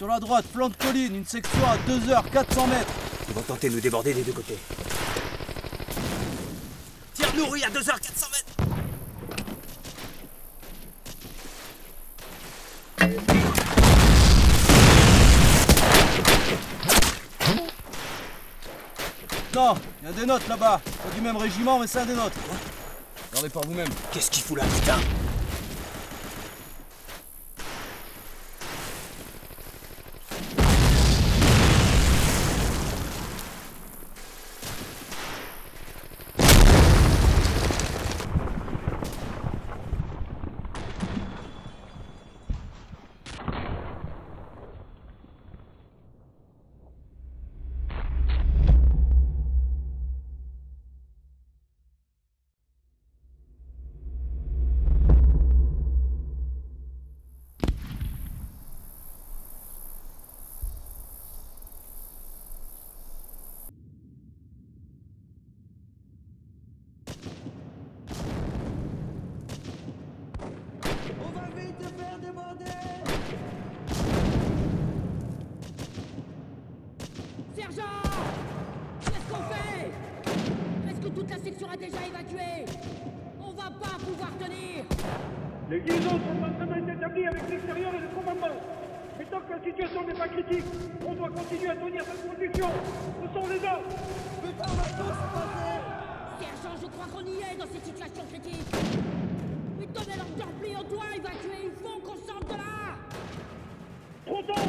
Sur la droite, flanc de colline, une section à 2h, 400 mètres. Ils vont tenter de nous déborder des deux côtés. Tire-nous, oui, à 2h, 400 mètres. Non, il y a des nôtres là-bas. Pas du même régiment, mais c'est un des nôtres. Regardez par vous-même. Qu'est-ce qu'il fout là, putain? Sergent! Qu'est-ce qu'on fait? Presque toute la section a déjà évacué. On va pas pouvoir tenir. Les liaisons sont en train d'être établies avec l'extérieur et le commandement. Mais tant que la situation n'est pas critique, on doit continuer à tenir cette position. Ce sont les ordres. Putain, on va tous passer. Sergent, je crois qu'on y est dans cette situation critique. Mais donnez leur d'orpli, on doit évacuer. Il faut qu'on sorte de là. Trop tôt.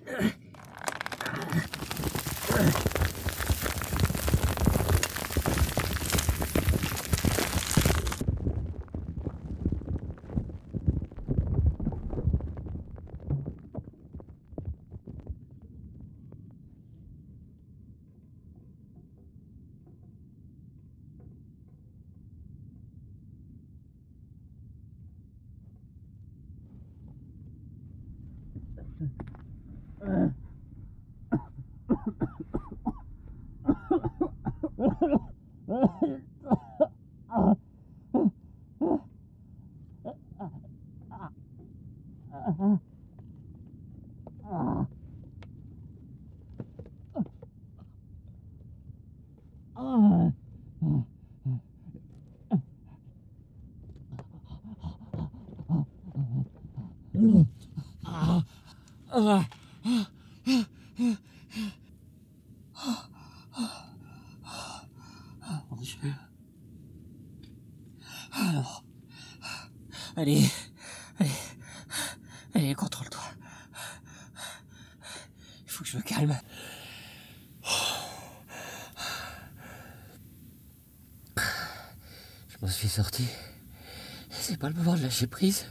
Mon Dieu. Alors. Allez, contrôle-toi. Il faut que je me calme. Je m'en suis sorti. C'est pas le moment de lâcher prise.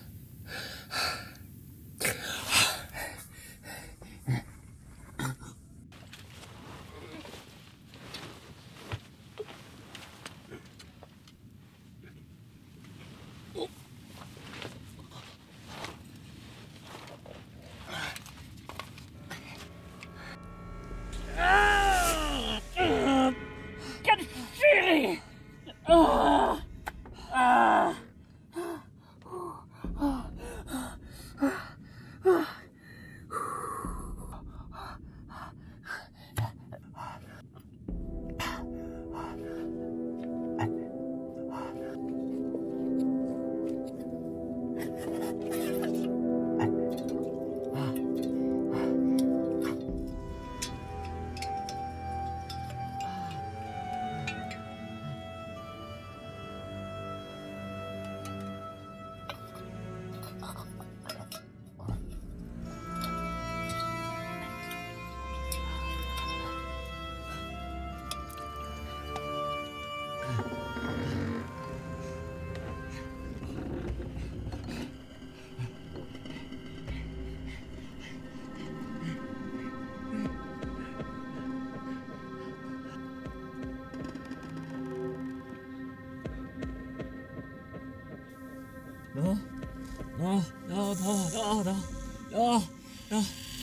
Non, non, non, non, non, non, non, non,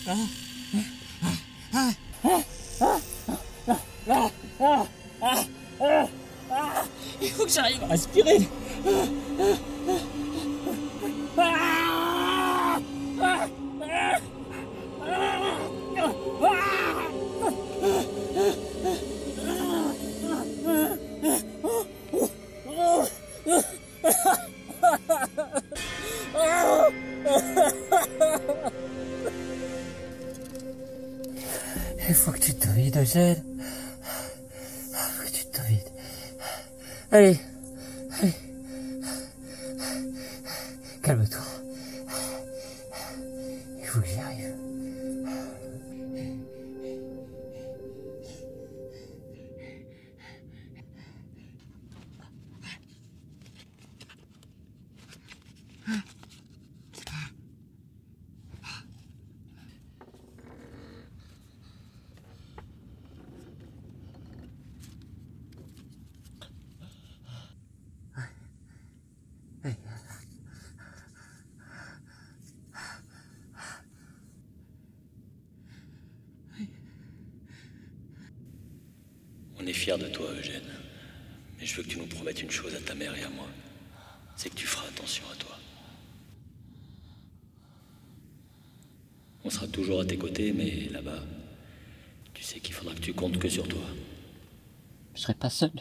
non. Il faut que j'arrive à respirer. Il faut que tu te vides, Eugène. Il faut que tu te vides. Allez, allez. Calme-toi. Il faut que j'y arrive. On est fiers de toi, Eugène. Mais je veux que tu nous promettes une chose à ta mère et à moi. C'est que tu feras attention à toi. On sera toujours à tes côtés, mais là-bas, tu sais qu'il faudra que tu comptes que sur toi. Je serai pas seul.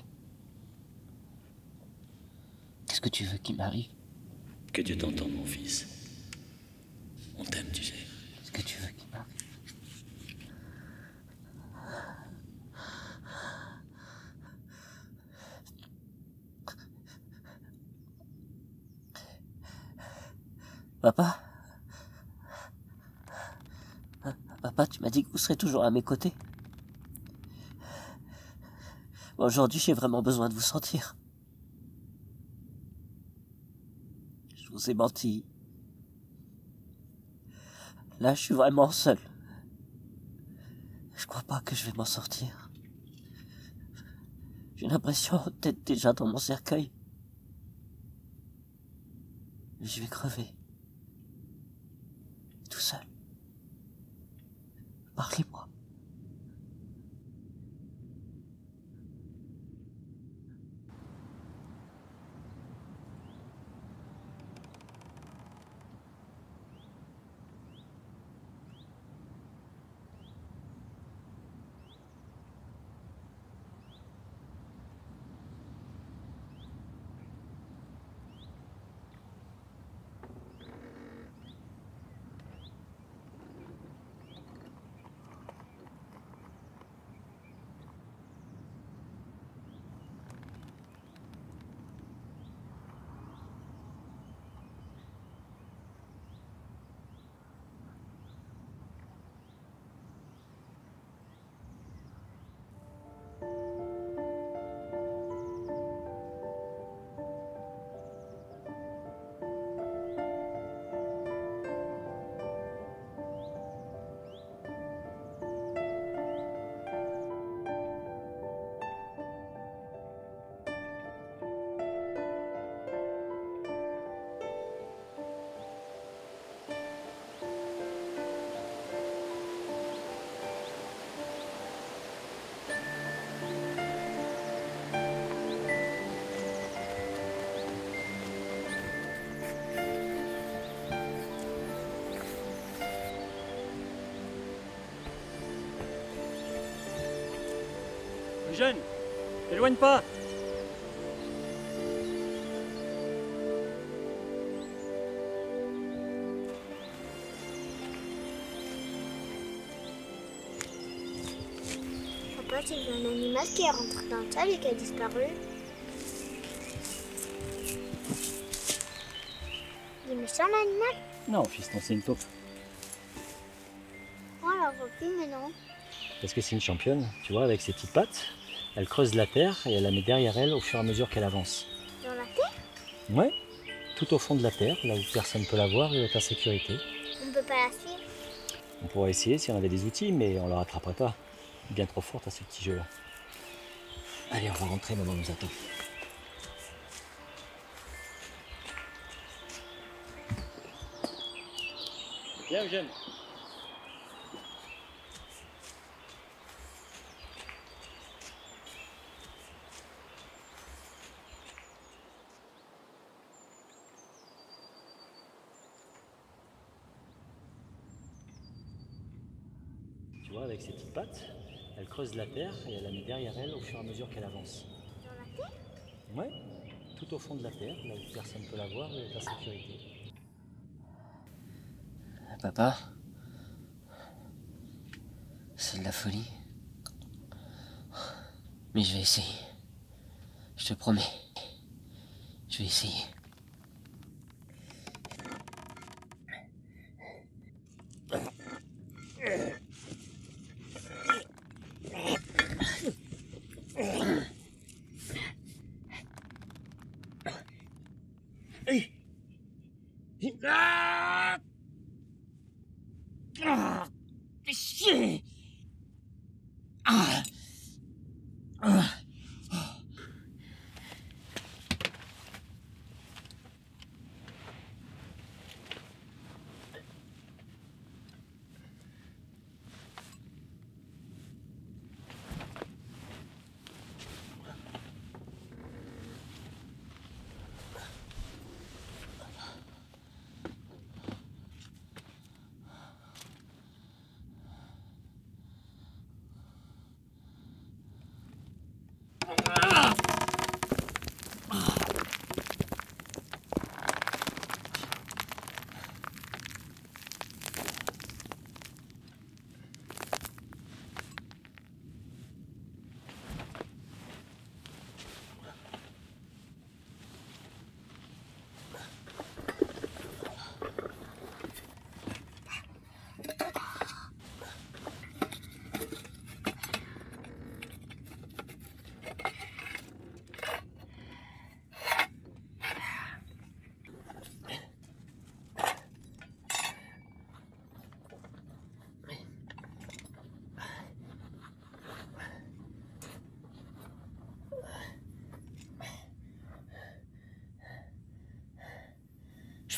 Qu'est-ce que tu veux qu'il m'arrive? Que Dieu t'entende, mon fils. On t'aime, tu sais. Qu'est-ce que tu veux qu'il m'arrive? Papa? Papa, tu m'as dit que vous serez toujours à mes côtés. Bon, aujourd'hui, j'ai vraiment besoin de vous sentir. Je vous ai menti. Là, je suis vraiment seul. Je crois pas que je vais m'en sortir. J'ai l'impression d'être déjà dans mon cercueil. Je vais crever. Tout seul. Parlez-moi. Eugène, t'éloigne pas. Papa, j'ai vu un animal qui est rentré dans le sable et qui a disparu. Il est méchant l'animal? Non, fiston, c'est une taupe. Oh, on la voit plus, mais non. Parce que c'est une championne, tu vois, avec ses petites pattes. Elle creuse la terre et elle la met derrière elle au fur et à mesure qu'elle avance. Dans la terre? Ouais, tout au fond de la terre, là où personne ne peut la voir, elle est en sécurité. On ne peut pas la suivre? On pourrait essayer si on avait des outils, mais on ne la rattraperait pas. Bien trop forte à ce petit jeu-là. Allez, on va rentrer, maman nous attend. Viens, Eugène. Tu vois, avec ses petites pattes, elle creuse la terre et elle la met derrière elle au fur et à mesure qu'elle avance. Dans la terre? Ouais, tout au fond de la terre, là où personne ne peut la voir, elle est en sécurité. Papa, c'est de la folie. Mais je vais essayer. Je te promets. Je vais essayer. Chier.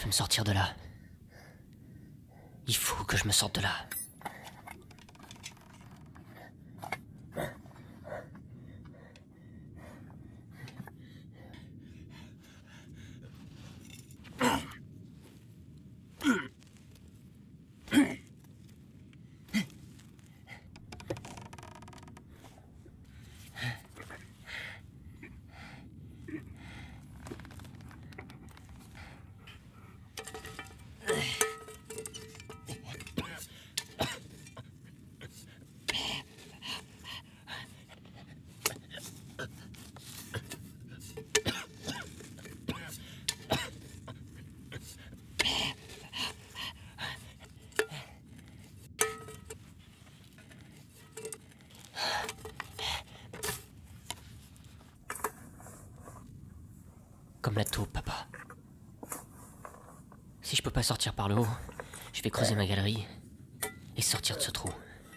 veux me sortir de là. Il faut que je me sorte de là. Comme la taupe, papa. Si je peux pas sortir par le haut, je vais creuser ma galerie et sortir de ce trou.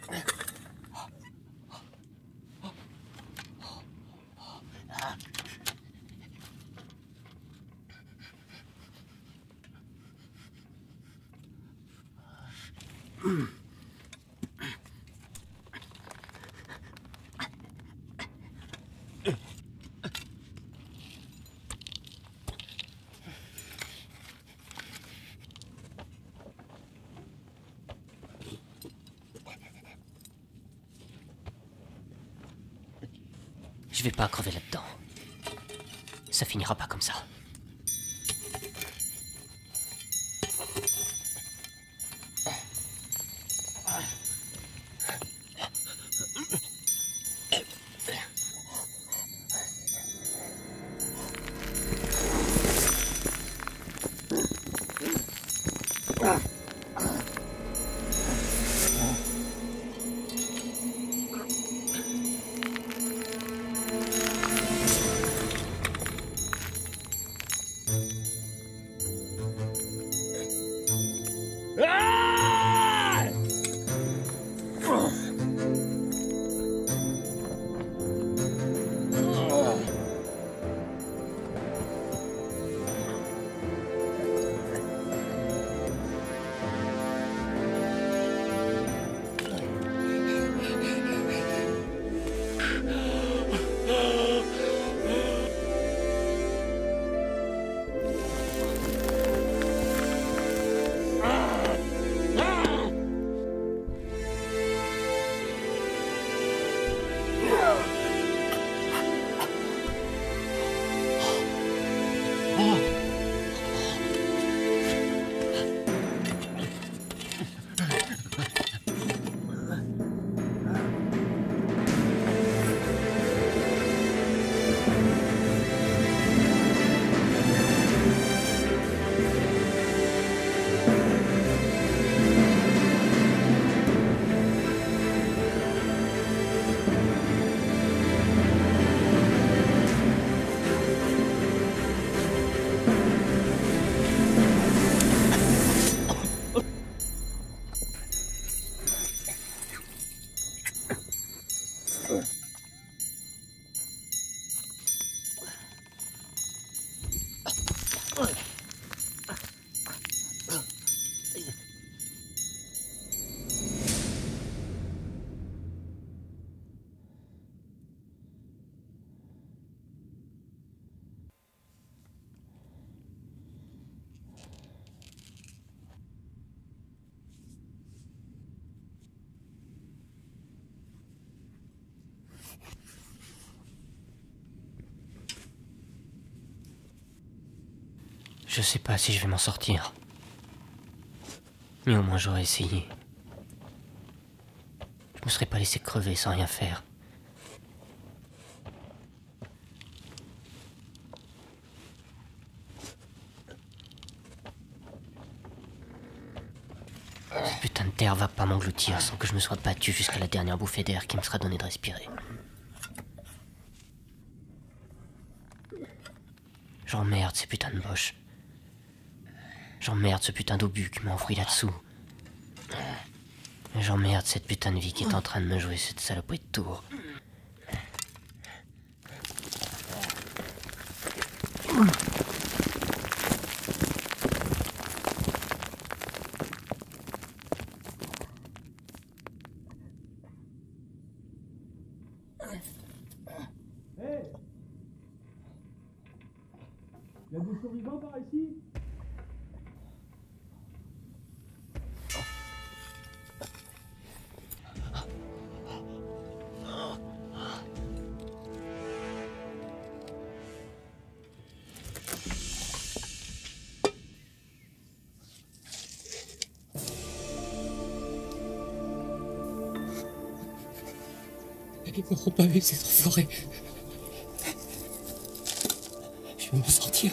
Je vais pas crever là-dedans. Ça finira pas comme ça. Je sais pas si je vais m'en sortir. Mais au moins j'aurais essayé. Je me serais pas laissé crever sans rien faire. Cette putain de terre va pas m'engloutir sans que je me sois battu jusqu'à la dernière bouffée d'air qui me sera donnée de respirer. J'emmerde ces putains de boches. J'emmerde ce putain d'obus qui m'a enfoui là-dessous. J'emmerde cette putain de vie qui est en train de me jouer cette saloperie de tour. Hé! Y'a des survivants par ici? Ils m'auront pas vu, ces enfoirés. Je vais me sortir.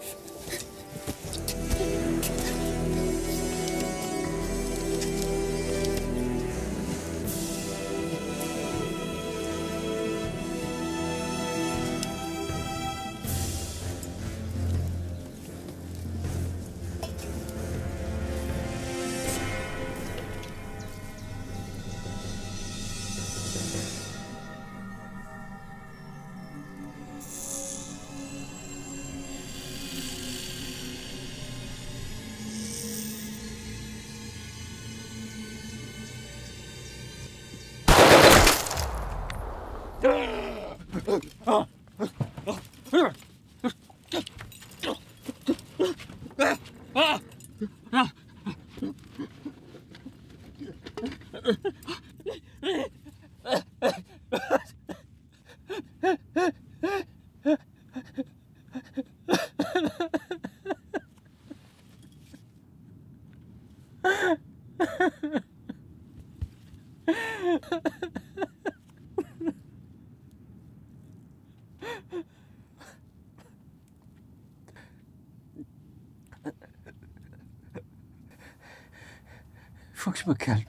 Faut que je me calme.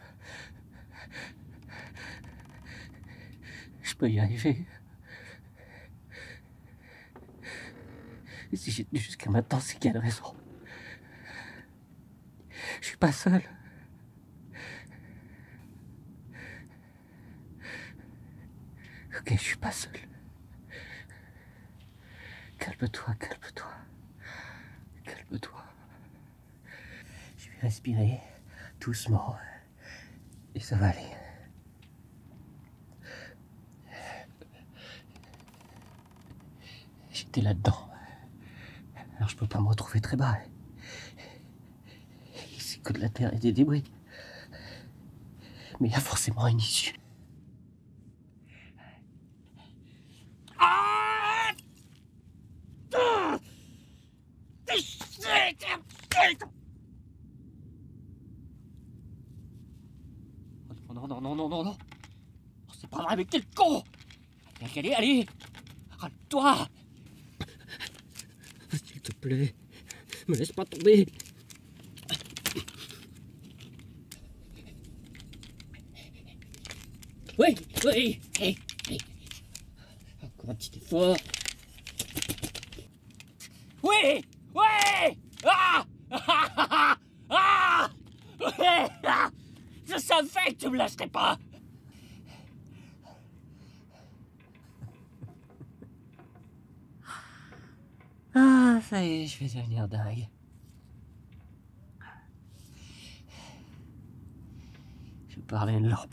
Je peux y arriver. Et si j'ai tenu jusqu'à maintenant, c'est qu'il y a une raison. Je suis pas seul. Ok, je suis pas seul. Calme-toi, calme-toi. Calme-toi. Je vais respirer doucement. Et ça va aller. J'étais là-dedans. Alors je peux pas me retrouver très bas. C'est que de la terre et des débris. Mais il y a forcément une issue. Non. C'est pas vrai, mais quel con! Allez, râle-toi! S'il te plaît, me laisse pas tomber. Oui. Encore un petit effort. Oui. Je savais que tu me lâcherais pas. Ah, ça y est, je vais devenir dingue. Je vais parler à une lampe.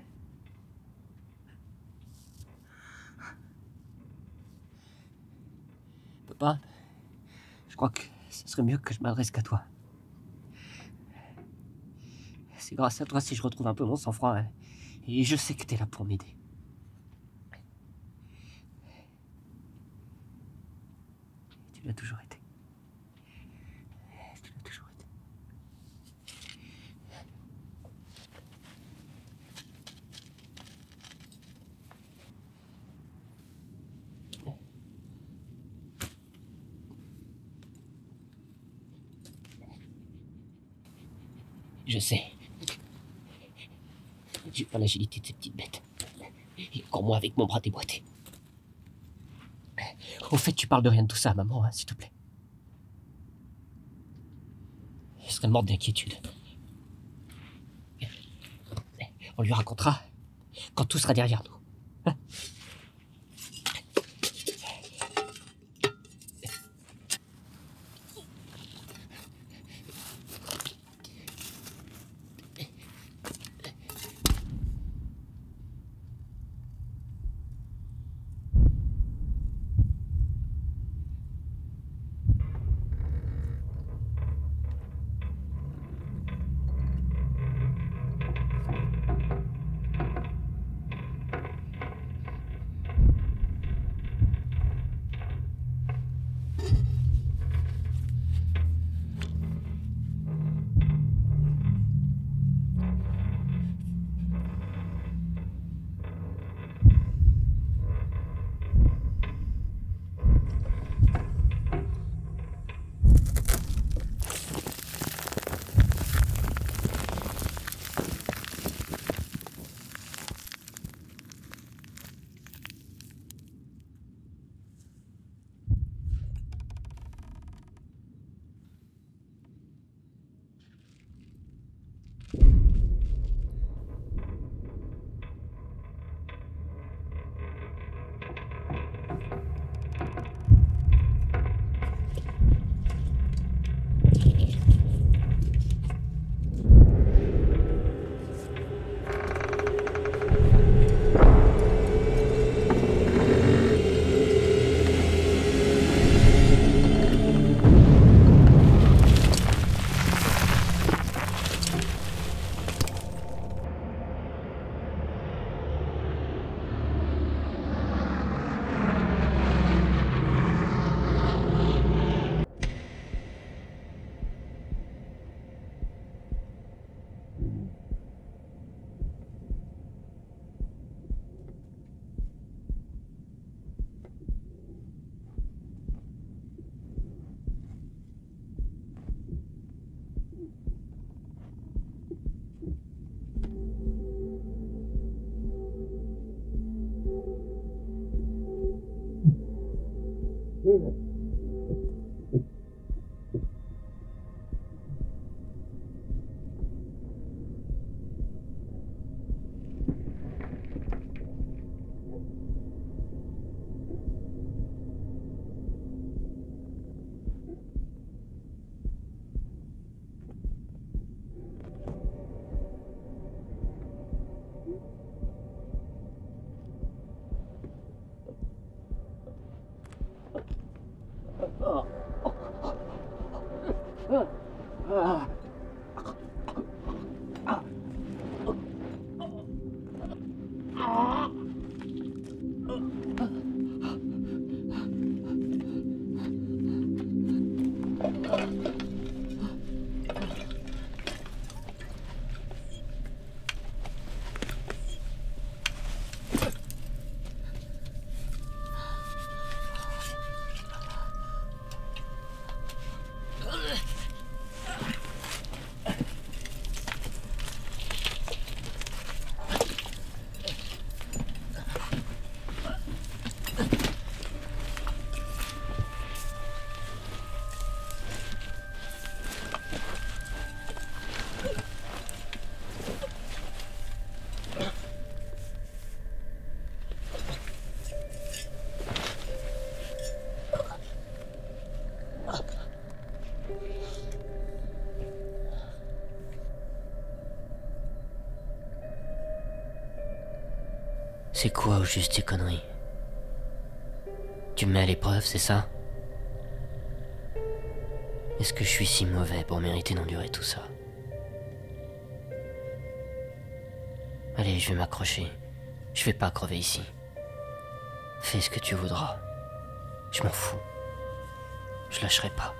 Papa, je crois que ce serait mieux que je m'adresse qu'à toi. C'est grâce à toi si je retrouve un peu mon sang-froid, hein. Et je sais que t'es là pour m'aider. Tu l'as toujours été. Je sais. J'ai pas l'agilité de ces petites bêtes. Et encore moins avec mon bras déboîté. Au fait, tu parles de rien de tout ça à maman, hein, s'il te plaît. Je serais morte d'inquiétude. On lui racontera quand tout sera derrière nous. Hein? C'est quoi au juste tes conneries? Tu me mets à l'épreuve, c'est ça? Est-ce que je suis si mauvais pour mériter d'endurer tout ça? Allez, je vais m'accrocher. Je vais pas crever ici. Fais ce que tu voudras. Je m'en fous. Je lâcherai pas.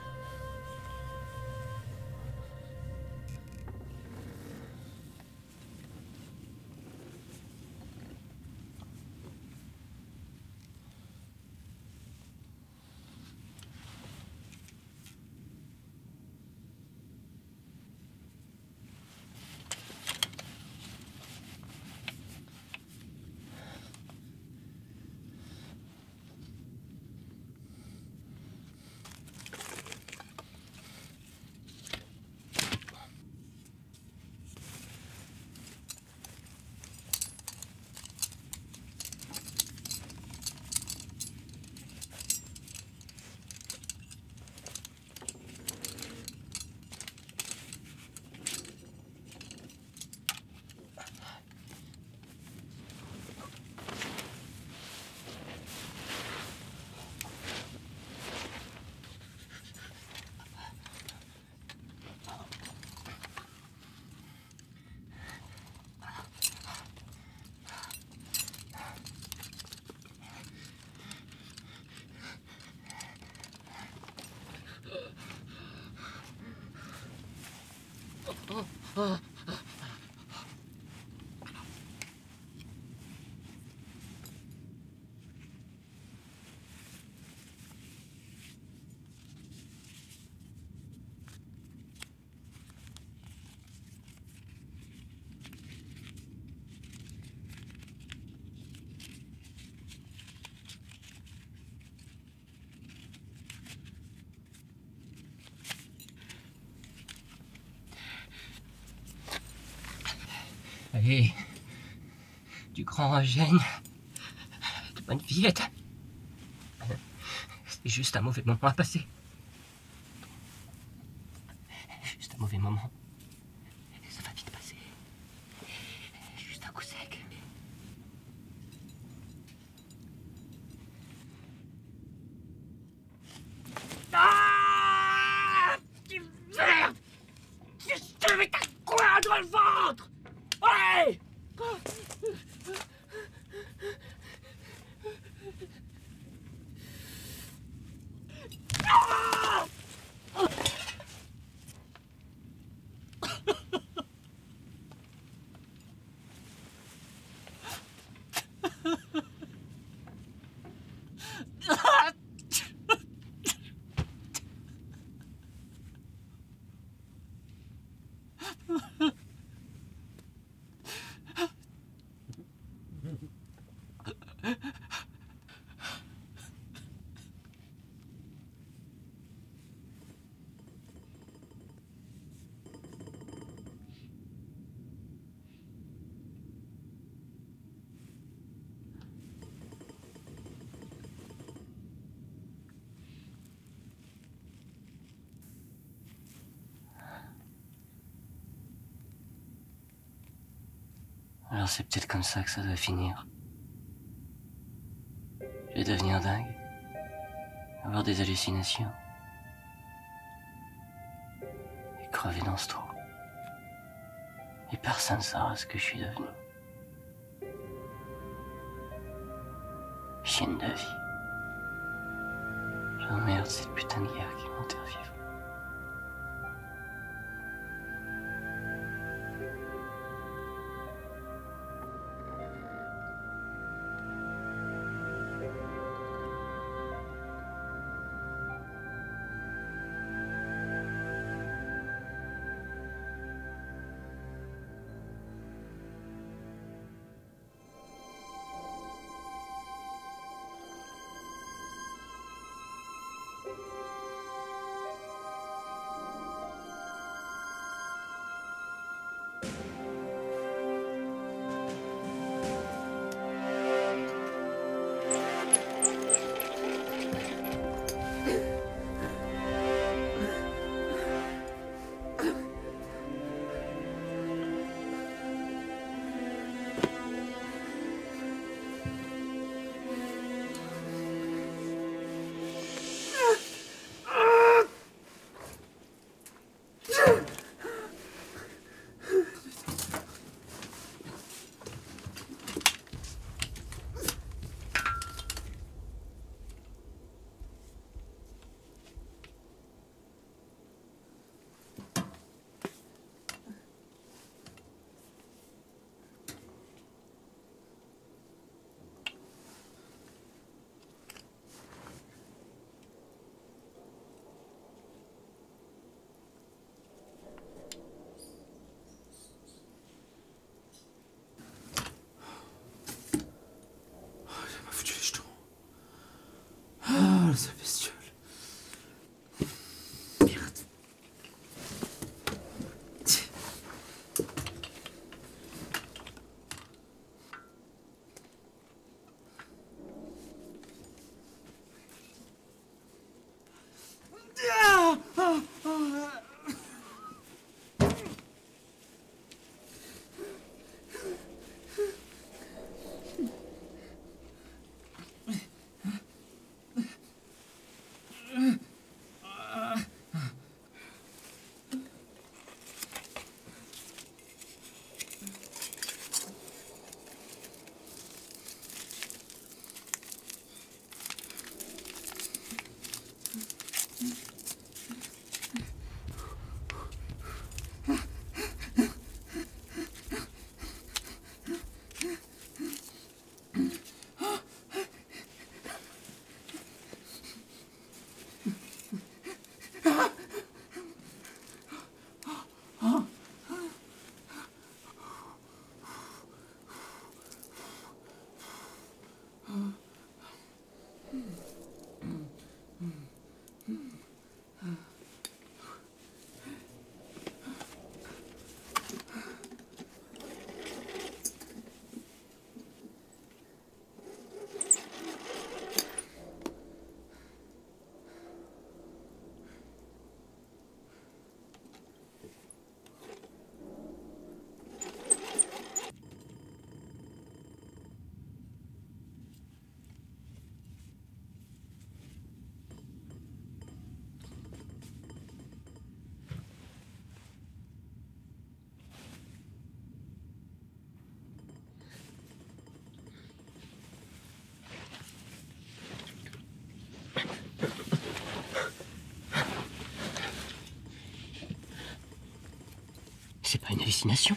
Allez, du grand Eugène, de bonne fillette. C'est juste un mauvais moment à passer. Juste un mauvais moment. Ça va vite passer. Juste un coup sec. Ah! Tu merde! Je te mets ta quoi dans le ventre! Ouais! Ah! Alors c'est peut-être comme ça que ça doit finir. Je vais devenir dingue. Avoir des hallucinations. Et crever dans ce trou. Et personne ne saura ce que je suis devenu. Chienne de vie. J'emmerde cette putain de guerre qui m'enterre vivant. C'est pas une hallucination?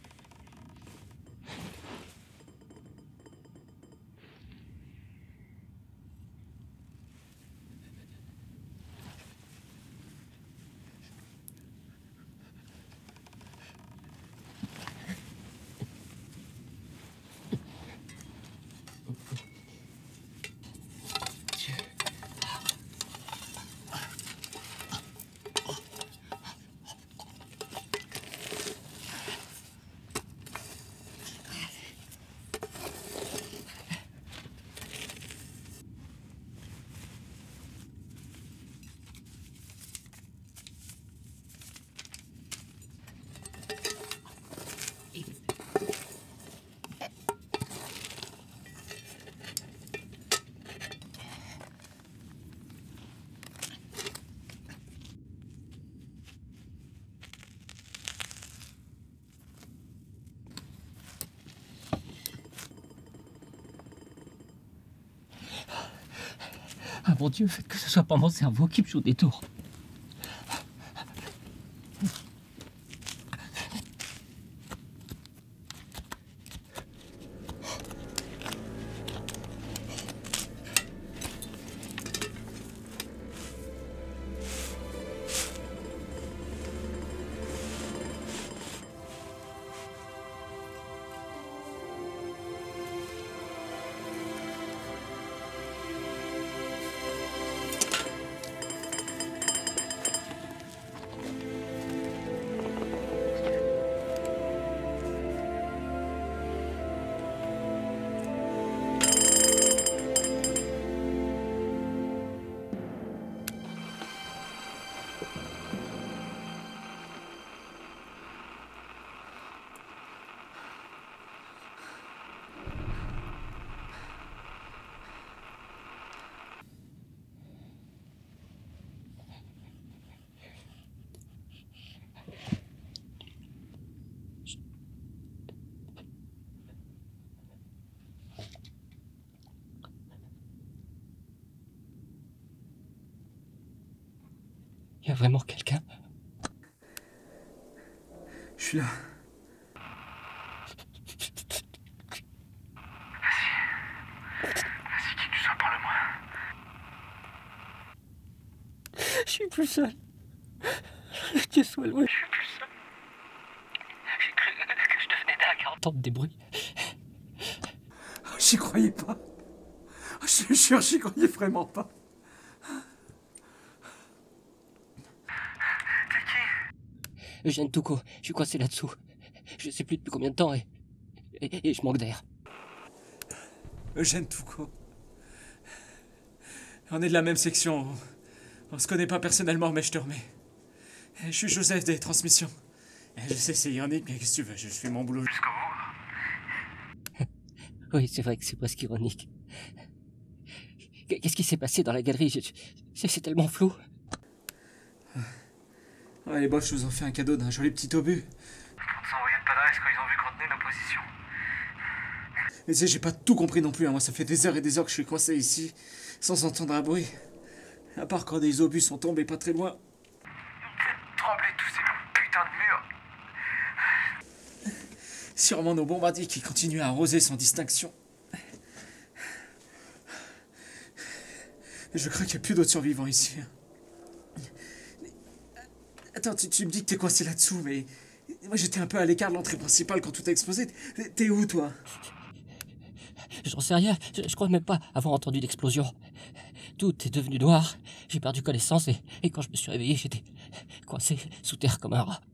Ah mon Dieu, faites que ce soit pas mon cerveau qui me joue des tours. Il y a vraiment quelqu'un? Je suis là. Vas-y, qu'il nous en parle moins. Je suis plus seul. Dieu soit loué. Je suis plus seul. J'ai cru que je devenais dingue à entendre des bruits. J'y croyais pas. Je te jure, j'y croyais vraiment pas. Eugène Toucault, je suis coincé là-dessous. Je sais plus depuis combien de temps et je manque d'air. Eugène Toucault. On est de la même section. On se connaît pas personnellement, mais je te remets. Je suis Joseph des Transmissions. Je sais, c'est ironique, mais qu'est-ce que tu veux, je fais mon boulot jusqu'au bout. Oui, c'est vrai que c'est presque ironique. Qu'est-ce qui s'est passé dans la galerie? C'est tellement flou. Ouais, les boss, je vous en fais un cadeau d'un joli petit obus. Pour nous envoyer de d'adresse quand ils ont vu qu'on tenait nos positions. Mais tu sais, j'ai pas tout compris non plus, hein. Moi, ça fait des heures et des heures que je suis coincé ici, sans entendre un bruit. À part quand des obus sont tombés pas très loin. Faites trembler tous ces putains de murs. Sûrement nos bombardiers qui continuent à arroser sans distinction. Je crains qu'il n'y ait plus d'autres survivants ici. Attends, tu me dis que t'es coincé là-dessous, mais... Moi, j'étais un peu à l'écart de l'entrée principale quand tout a explosé. T'es où, toi? J'en sais rien, je crois même pas avoir entendu d'explosion. Tout est devenu noir, j'ai perdu connaissance et quand je me suis réveillé, j'étais coincé sous terre comme un rat.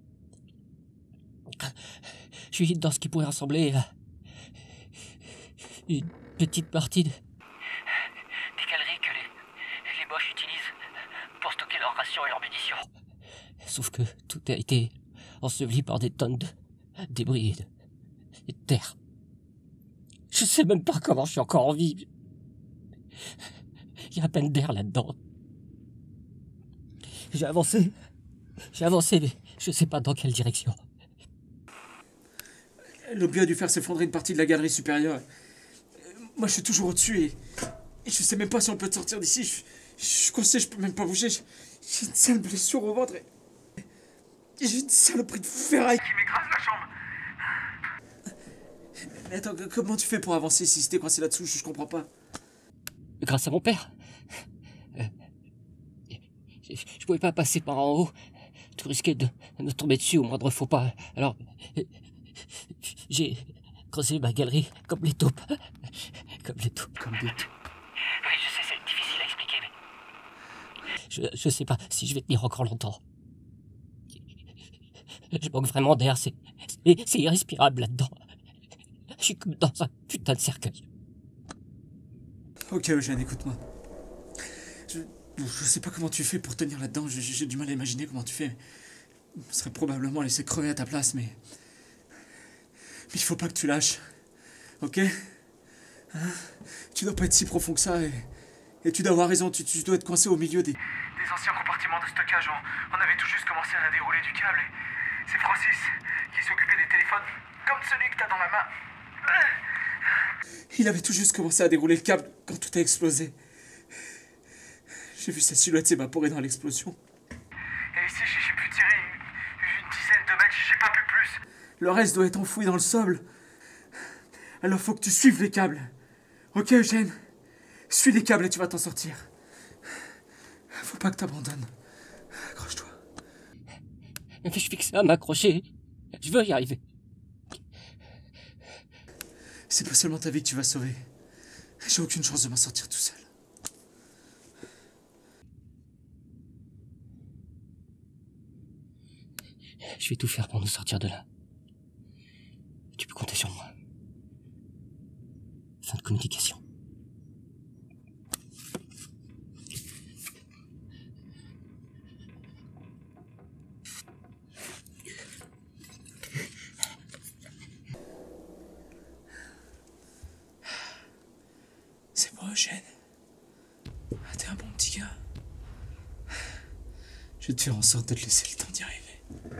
Je suis dans ce qui pourrait ressembler à une petite partie des galeries que les Boches utilisent pour stocker leurs rations et leurs munitions. Sauf que tout a été enseveli par des tonnes de débris et de terre. Je sais même pas comment je suis encore en vie. Il y a à peine d'air là-dedans. J'ai avancé, mais je sais pas dans quelle direction. L'obus a dû faire s'effondrer une partie de la galerie supérieure. Moi, je suis toujours au-dessus et je sais même pas si on peut sortir d'ici. Je suis coincé, je peux même pas bouger. J'ai une sale blessure au ventre. J'ai une saloperie de ferraille qui m'écrase la jambe. Mais attends, comment tu fais pour avancer si c'était coincé là-dessous? Je comprends pas. Grâce à mon père. Je pouvais pas passer par en haut. Tu risquais de tomber dessus au moindre faux pas. Alors, j'ai creusé ma galerie comme les taupes. Comme des taupes. Comme des taupes. Oui, je sais, c'est difficile à expliquer, mais... Je sais pas si je vais tenir encore longtemps. Je manque vraiment d'air, c'est irrespirable là-dedans. Je suis comme dans un putain de cercueil. Ok, Eugène, écoute-moi. Je sais pas comment tu fais pour tenir là-dedans, j'ai du mal à imaginer comment tu fais. Je serais probablement laissé crever à ta place, mais il faut pas que tu lâches. Ok? Hein? Tu dois pas être si profond que ça, et tu dois avoir raison, tu dois être coincé au milieu des Anciens compartiments de stockage, on avait tout juste commencé à dérouler du câble et c'est Francis qui s'occupait des téléphones, comme celui que t'as dans la main. Il avait tout juste commencé à dérouler le câble quand tout a explosé. J'ai vu sa silhouette s'évaporer dans l'explosion. Et ici, j'ai pu tirer une dizaine de mètres, j'ai pas pu plus. Le reste doit être enfoui dans le sol. Alors faut que tu suives les câbles. Ok, Eugène? Suis les câbles et tu vas t'en sortir. Faut pas que t'abandonnes. Accroche-toi. Mais je suis fixé à m'accrocher. Je veux y arriver. C'est pas seulement ta vie que tu vas sauver. J'ai aucune chance de m'en sortir tout seul. Je vais tout faire pour nous sortir de là. Tu peux compter sur moi. Fin de communication. C'est bon, Eugène. T'es un bon petit gars. Je vais te faire en sorte de te laisser le temps d'y arriver.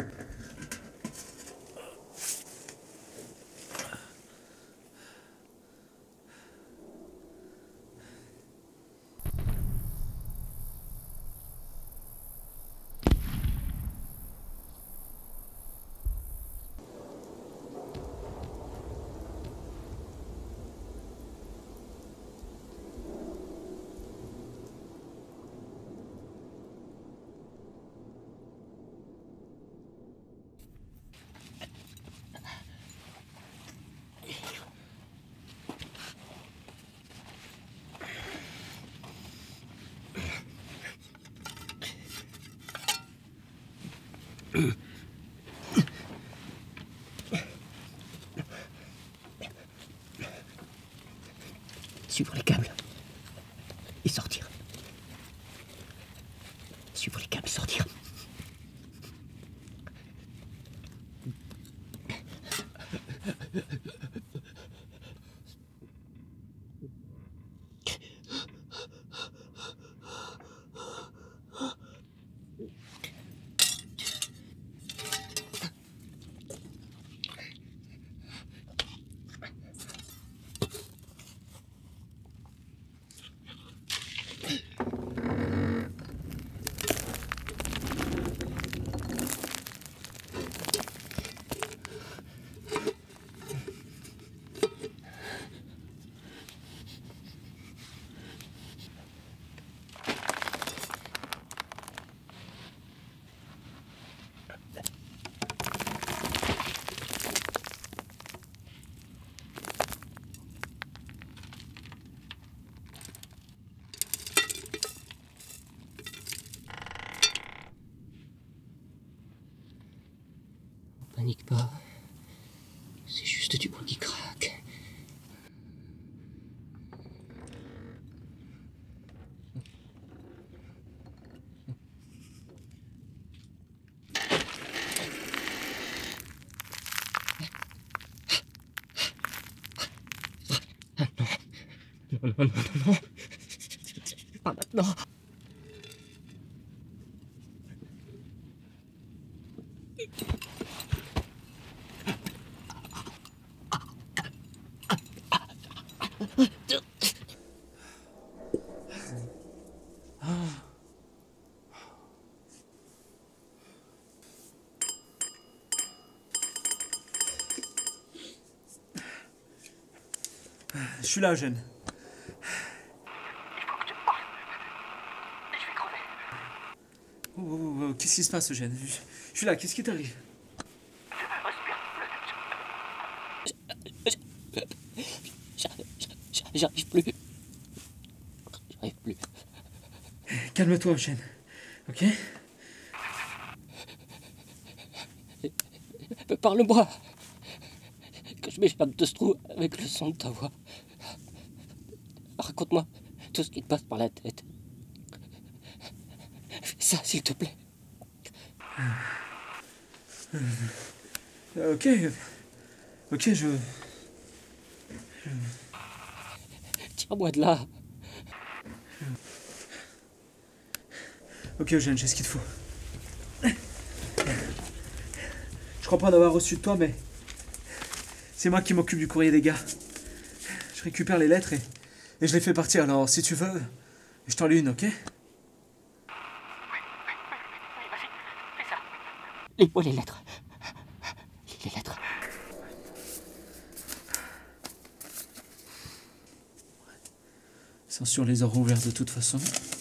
Suivre les câbles. Et sortir. Suivre les câbles et sortir. Panique pas. C'est juste du bois qui craque. Non. Non. Pas maintenant. Je suis là, Eugène. Il faut que je te parle. Je vais crever. Oh, qu'est-ce qui se passe, Eugène? Je suis là, qu'est-ce qui t'arrive? J'arrive plus. J'arrive plus. Calme-toi, Eugène. Ok? Parle-moi. Que je m'échappe de ce trou avec le son de ta voix. Raconte-moi tout ce qui te passe par la tête. Fais ça, s'il te plaît. Ok. Ok, je... Tire-moi de là. Ok, Eugène, j'ai ce qu'il te faut. Je crois pas en avoir reçu de toi, mais... C'est moi qui m'occupe du courrier des gars. Je récupère les lettres et je les fais partir. Alors, si tu veux, je t'en lis une, ok? Vas-y, fais ça. Lis-moi les lettres. Lis les lettres. Censure les aura ouverts de toute façon.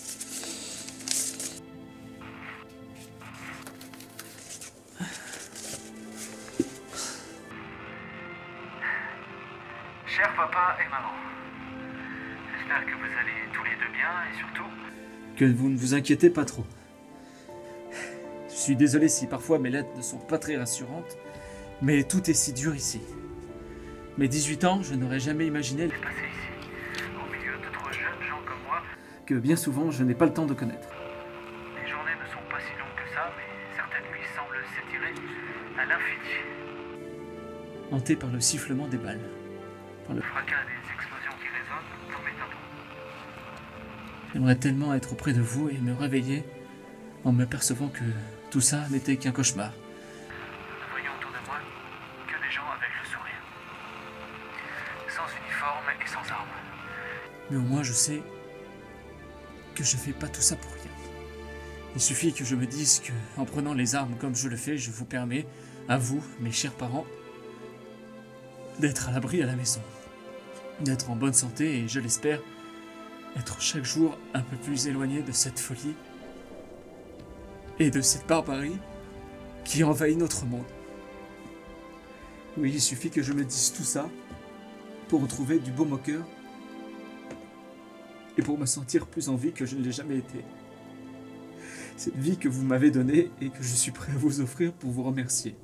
Cher papa et maman, j'espère que vous allez tous les deux bien et surtout... Que vous ne vous inquiétez pas trop. Je suis désolé si parfois mes lettres ne sont pas très rassurantes, mais tout est si dur ici. Mes 18 ans, je n'aurais jamais imaginé passer ici, au milieu de trois jeunes gens comme moi. que bien souvent je n'ai pas le temps de connaître. Les journées ne sont pas si longues que ça, mais certaines nuits semblent s'étirer à l'infini. Hanté par le sifflement des balles. Par le... Le fracas des explosions qui résonnent vous met à bout. J'aimerais tellement être auprès de vous et me réveiller en me percevant que tout ça n'était qu'un cauchemar. Nous voyons autour de moi que des gens avec le sourire. Sans uniforme et sans armes. Mais au moins je sais que je fais pas tout ça pour rien. Il suffit que je me dise que, en prenant les armes comme je le fais, je vous permets, à vous, mes chers parents, d'être à l'abri à la maison. D'être en bonne santé et, je l'espère, être chaque jour un peu plus éloigné de cette folie et de cette barbarie qui envahit notre monde. Oui, il suffit que je me dise tout ça pour retrouver du baume au cœur et pour me sentir plus en vie que je ne l'ai jamais été. Cette vie que vous m'avez donnée et que je suis prêt à vous offrir pour vous remercier.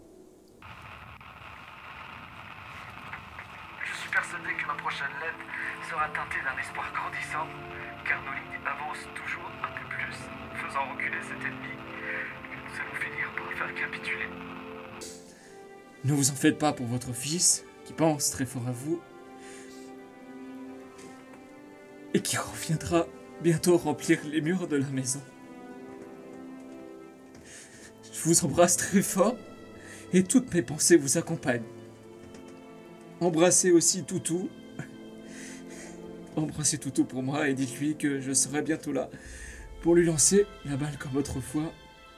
Je suis persuadé que ma prochaine lettre sera teintée d'un espoir grandissant, car nos lignes avancent toujours un peu plus, faisant reculer cet ennemi que nous allons finir par faire capituler. Ne vous en faites pas pour votre fils, qui pense très fort à vous, et qui reviendra bientôt remplir les murs de la maison. Je vous embrasse très fort, et toutes mes pensées vous accompagnent. Embrassez aussi Toutou. Embrassez Toutou pour moi et dites-lui que je serai bientôt là pour lui lancer la balle comme autrefois.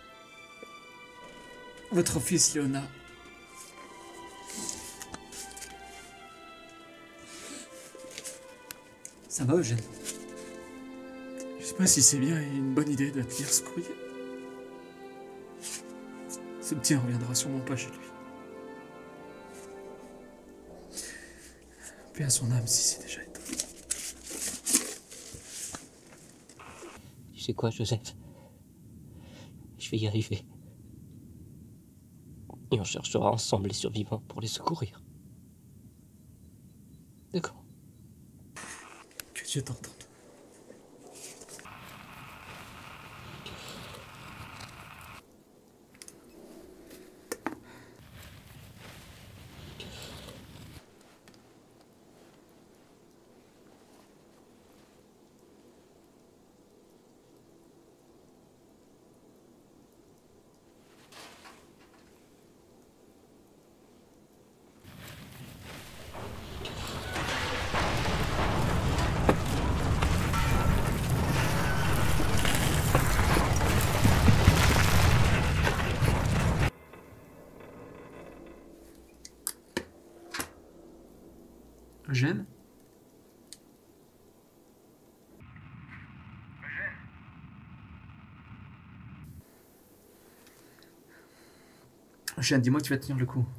Votre fils Léonard. Ça va, Eugène? Je sais pas si c'est bien une bonne idée de te lire ce courrier. Ce petit reviendra sûrement pas chez lui. Paix à son âme si c'est déjà éteint. Tu sais quoi, Joseph? Je vais y arriver. Et on cherchera ensemble les survivants pour les secourir. D'accord? Que Dieu t'entende. Eugène? Eugène, dis-moi que tu vas tenir le coup.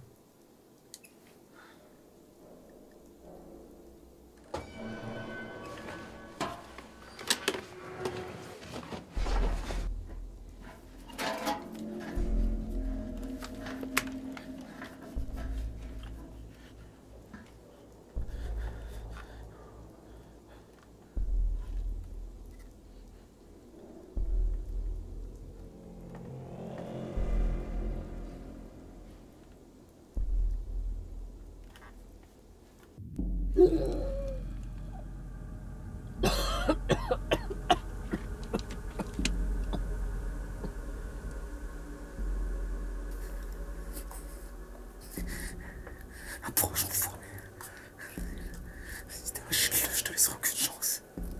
Approche, enfoiré. Si t'es un chien, je te laisserai aucune chance.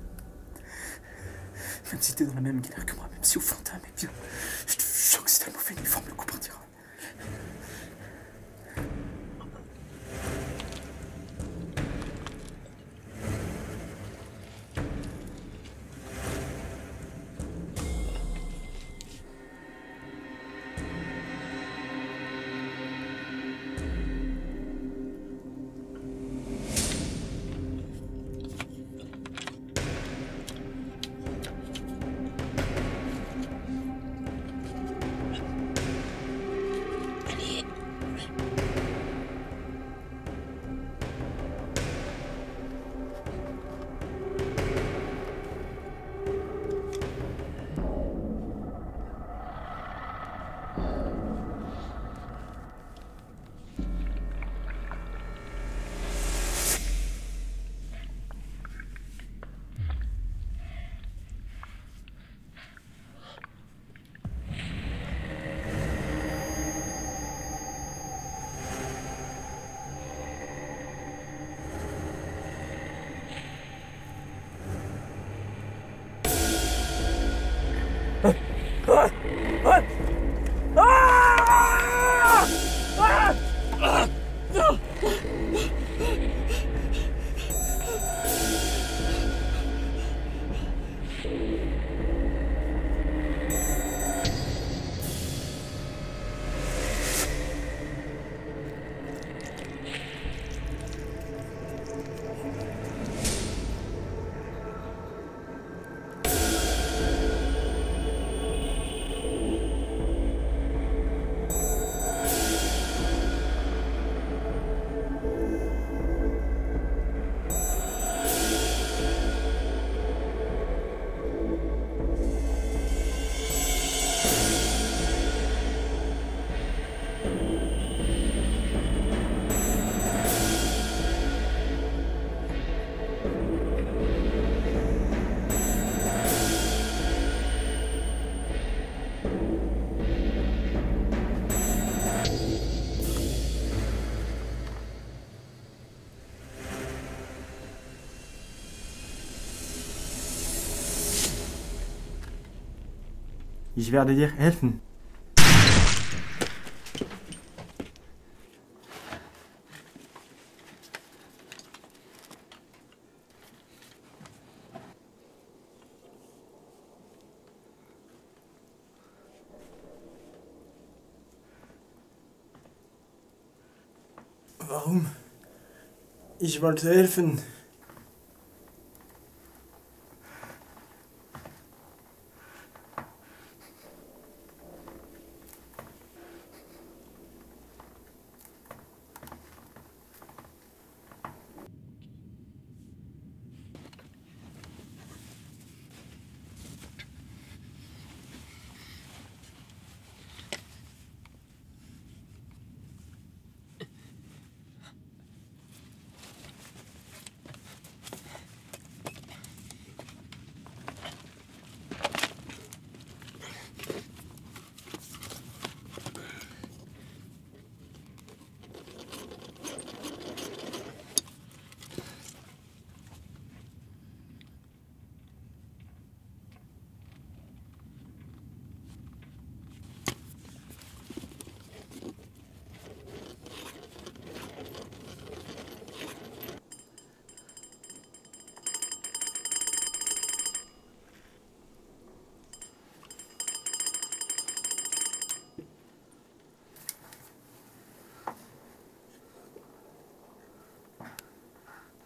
Même si t'es dans la même galère que moi, même si au fond t'es un mec bien, je te jure que si t'as le mauvais uniforme, le coup partira. Ich werde dir helfen. Warum? Ich wollte helfen.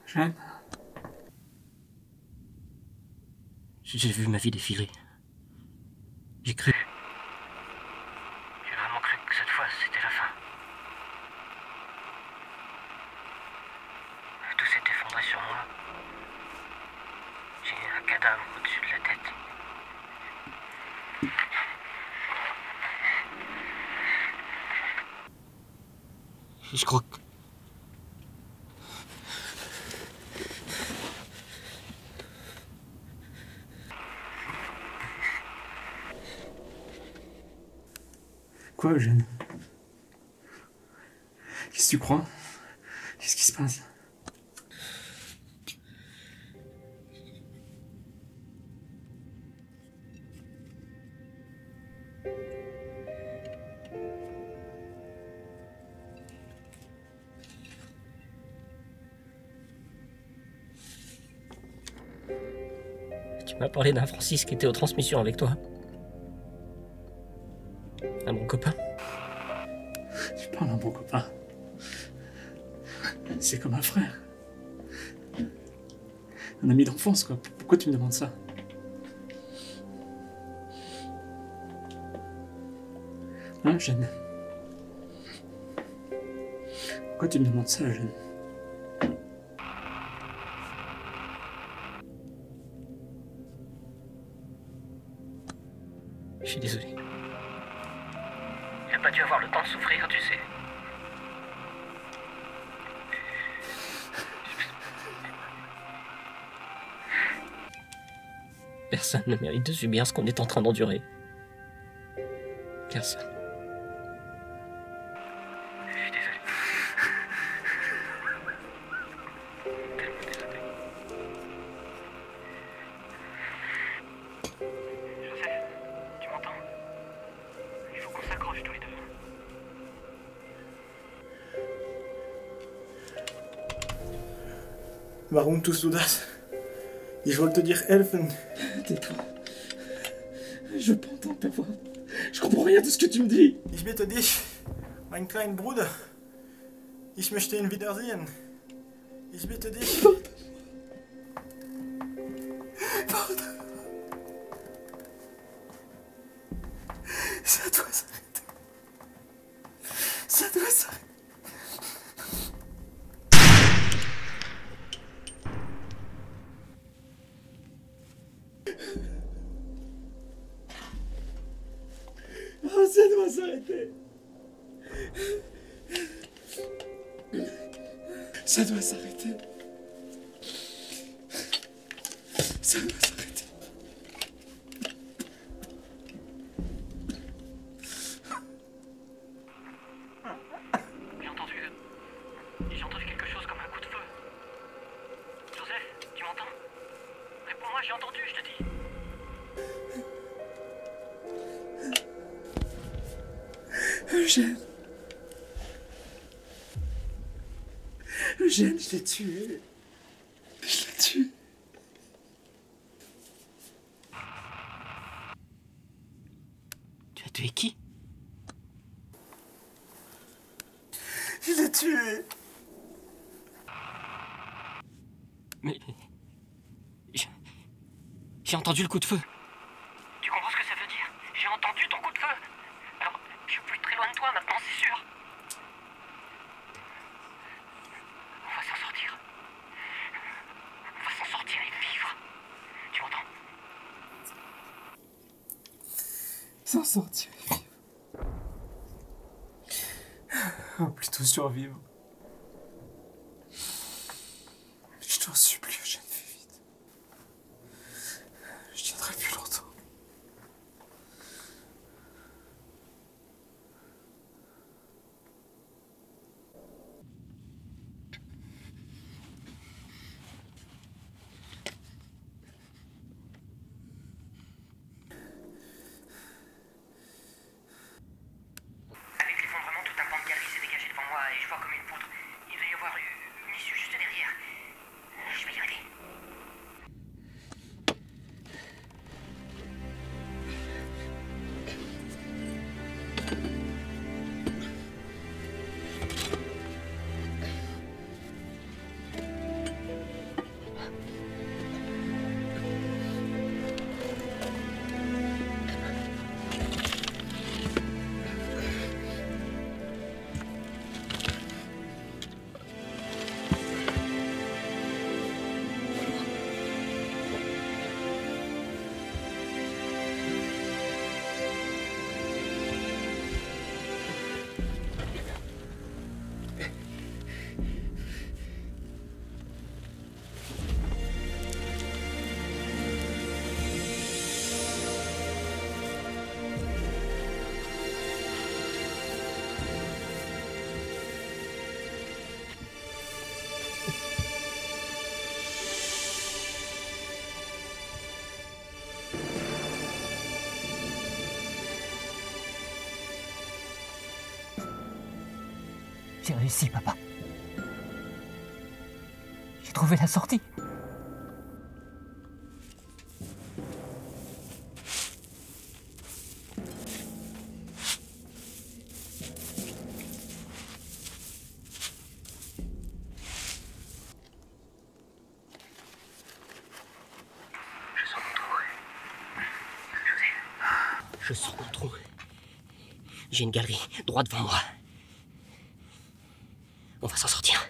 Jeanne? J'ai vu ma vie défiler. J'ai cru. J'ai vraiment cru que cette fois, c'était la fin. Tout s'est effondré sur moi. J'ai un cadavre au-dessus de la tête. Je crois que... Quoi, Eugène? Qu'est-ce que tu crois? Qu'est-ce qui se passe? Tu m'as parlé d'un Francis qui était aux transmissions avec toi. Un bon copain. Tu parles d'un bon copain. C'est comme un frère. Un ami d'enfance, quoi. Pourquoi tu me demandes ça? Hein, Eugène? Pourquoi tu me demandes ça, Eugène? Je suis désolé. Il n'a pas dû avoir le temps de souffrir, tu sais. Personne ne mérite de subir ce qu'on est en train d'endurer. Personne. Je suis désolé. Tellement désolé. Joseph, tu m'entends? Il faut qu'on s'accroche tous les deux. Warum tust du das? Ich wollte dir helfen. Tais-toi. Je veux pas entendre ta voix. Je comprends rien de ce que tu me dis. Ich bitte dich, mein kleiner Bruder. Ich möchte ihn wiedersehen. Ich bitte dich. Pardon. Ça doit s'arrêter. Ça doit s'arrêter. Oh, ça doit s'arrêter. Ça doit s'arrêter. Ça doit s'arrêter. J'ai entendu quelque chose comme un coup de feu. Joseph, tu m'entends? Réponds-moi, j'ai entendu, je te dis. Eugène. Eugène, je l'ai tué. Je l'ai tué. Tu as tué qui? Je l'ai tué. Mais... J'ai entendu le coup de feu. Tu comprends ce que ça veut dire? J'ai entendu ton coup de feu. Alors, je suis plus très loin de toi maintenant, c'est sûr. On va s'en sortir. On va s'en sortir et vivre. Tu m'entends? S'en sortir et vivre. Oh, plutôt survivre. Je t'en supplie, Eugène, fais vite. Je tiendrai plus longtemps. Avec l'effondrement, tout un pan de galerie s'est dégagé devant moi et je vois comme une poutre. Il va y avoir une issue juste derrière. Je vais y arriver. réussi, papa. J'ai trouvé la sortie. Je sors mon trou. J'ai une galerie droit devant moi. On va s'en sortir.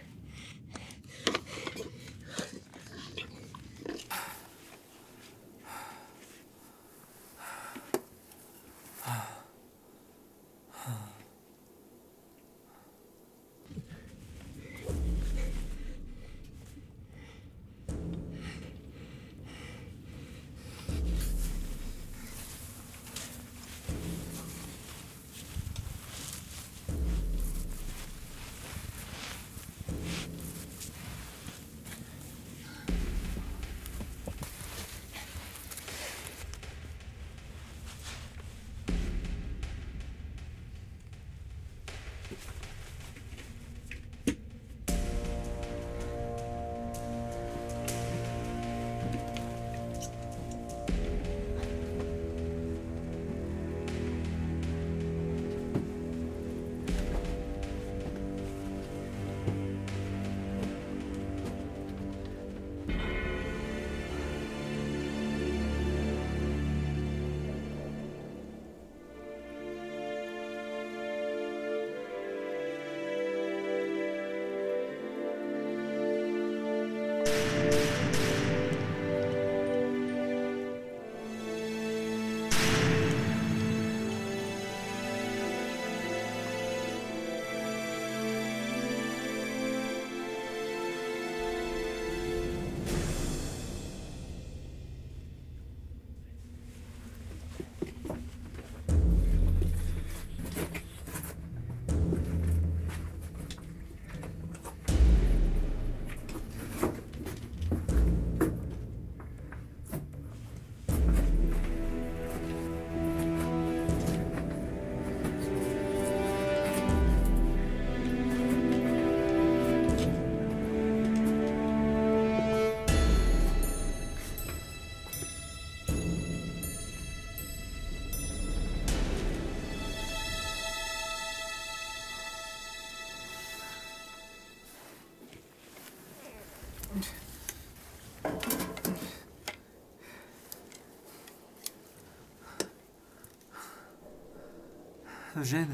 Eugène.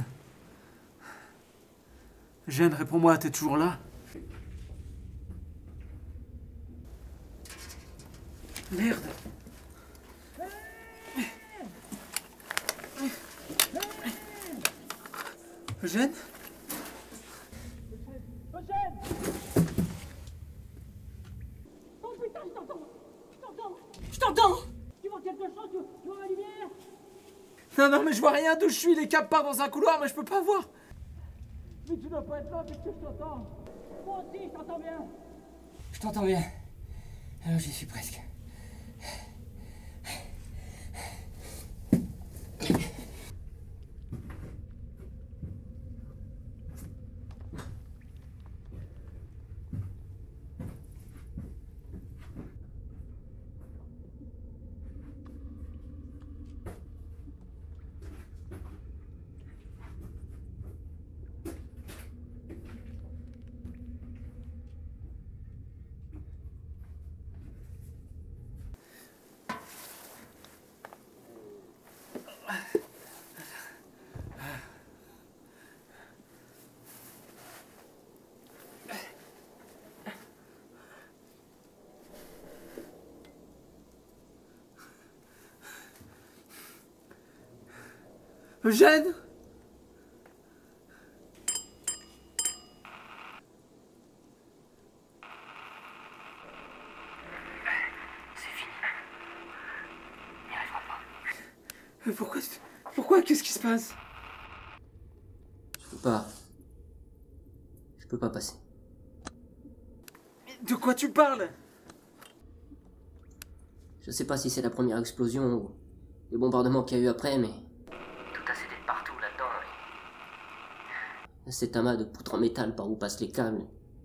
Eugène, réponds-moi, t'es toujours là? Merde. Eugène? Oh putain, je t'entends! Je t'entends! Tu vois quelque chose? Tu vois la lumière? Non, mais je vois rien d'où je suis. Les câbles partent dans un couloir, mais je peux pas voir. Mais tu dois pas être là puisque je t'entends. Moi aussi, je t'entends bien. Je t'entends bien. Alors j'y suis presque. Eugène? C'est fini. On n'y arrivera pas. Pourquoi? Qu'est-ce qui se passe? Je peux pas passer. De quoi tu parles? Je sais pas si c'est la première explosion ou les bombardements qu'il y a eu après, mais... tout a cédé de partout là-dedans. Cet amas de poutres en métal par où passent les câbles.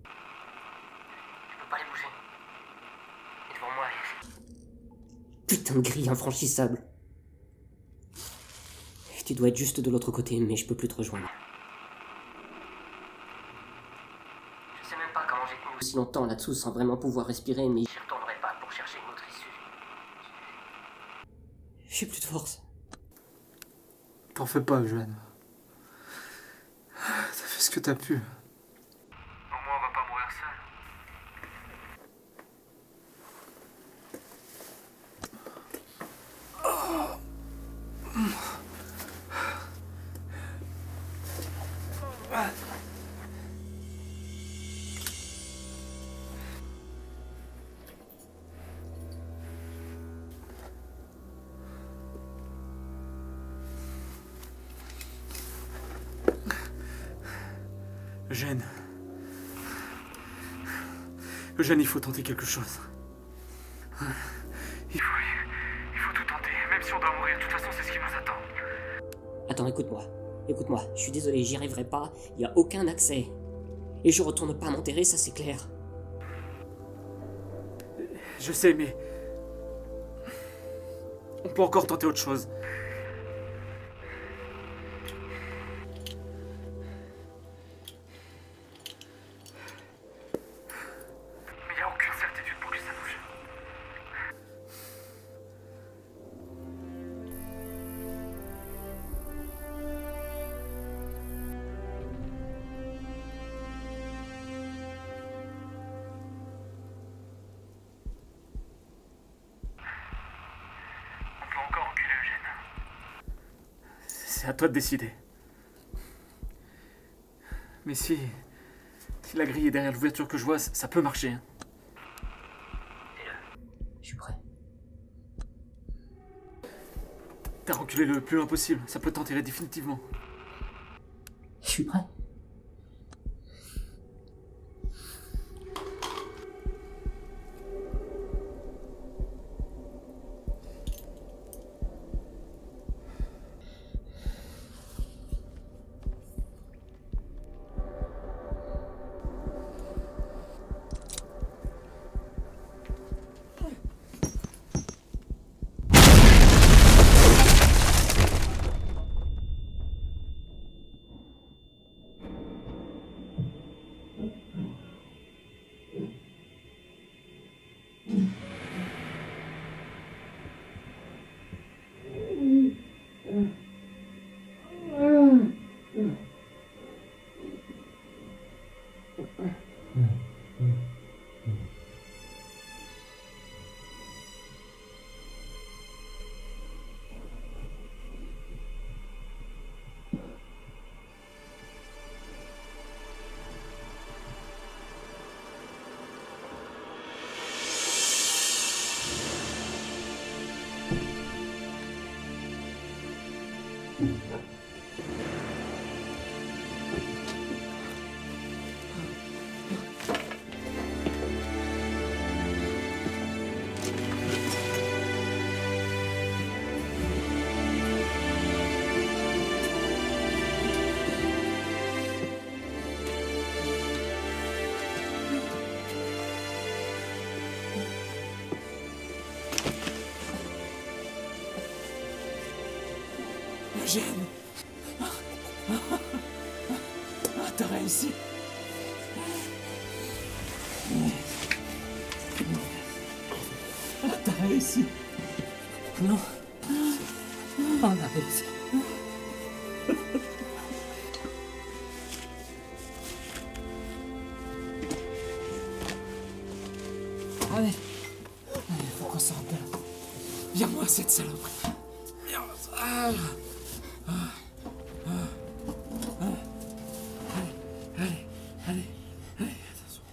Je peux pas les bouger. Et devant moi, Putain de grille infranchissable. Tu dois être juste de l'autre côté, mais je peux plus te rejoindre. je sais même pas comment j'ai tenu Aussi longtemps là-dessous sans vraiment pouvoir respirer, mais J'y retournerai pas pour chercher une autre issue. j'ai plus de force. T'en fais pas, Eugène. T'as fait ce que t'as pu. Au moins, on va pas mourir seul. Eugène. Eugène, il faut tenter quelque chose. Il faut tout tenter, même si on doit mourir. De toute façon, c'est ce qui nous attend. Attends, écoute-moi. Écoute-moi, je suis désolé, j'y arriverai pas, y a aucun accès. Et je retourne pas m'enterrer, ça c'est clair. Je sais, mais... on peut encore tenter autre chose. Mais y a aucune certitude pour que ça bouge. On peut encore enculer Eugène. C'est à toi de décider. Mais si la grille est derrière l'ouverture que je vois, ça peut marcher. Hein. Je suis prêt. T'as reculé le plus loin possible, ça peut t'enterrer définitivement. Je suis prêt. Eugène. T'as réussi. T'as réussi. Non. On a réussi. Allez, faut qu'on s'en rappelle. Viens-moi cette saloperie. Viens. Allez, attention.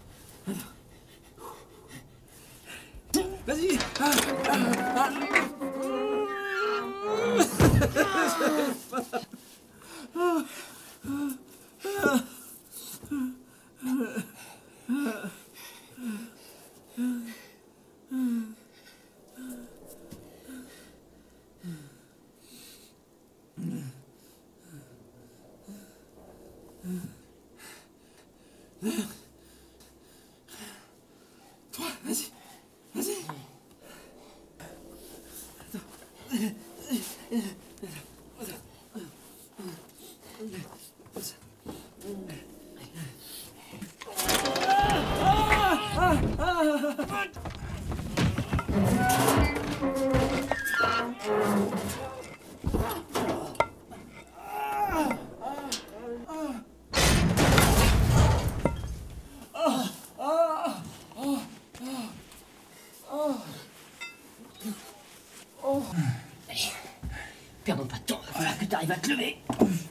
Vas-y. Vas-y. Vas-y. Allez, perdons pas de temps, il va falloir que tu arrives à te lever.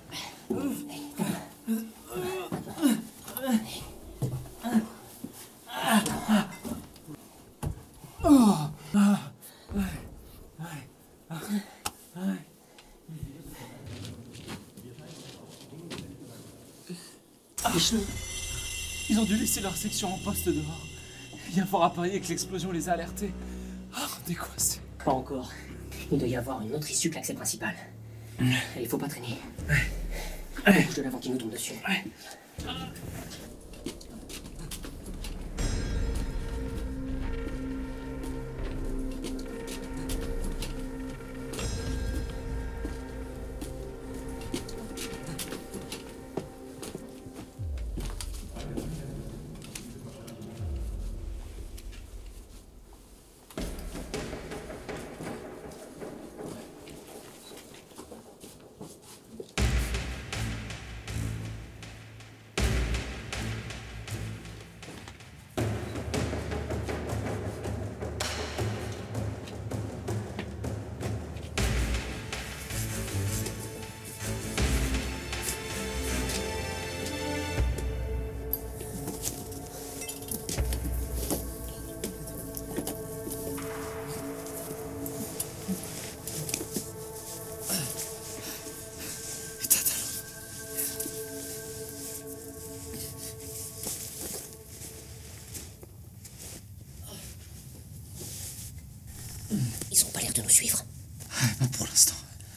Ils ont dû laisser leur section en poste dehors. Il y a fort à parier que l'explosion les a alertés. Ah, on est coincés. Pas encore. Il doit y avoir une autre issue que l'accès principal. Il faut pas traîner. Bouge de l'avant qui nous tombe dessus. Ils ont pas l'air de nous suivre. Pas pour l'instant.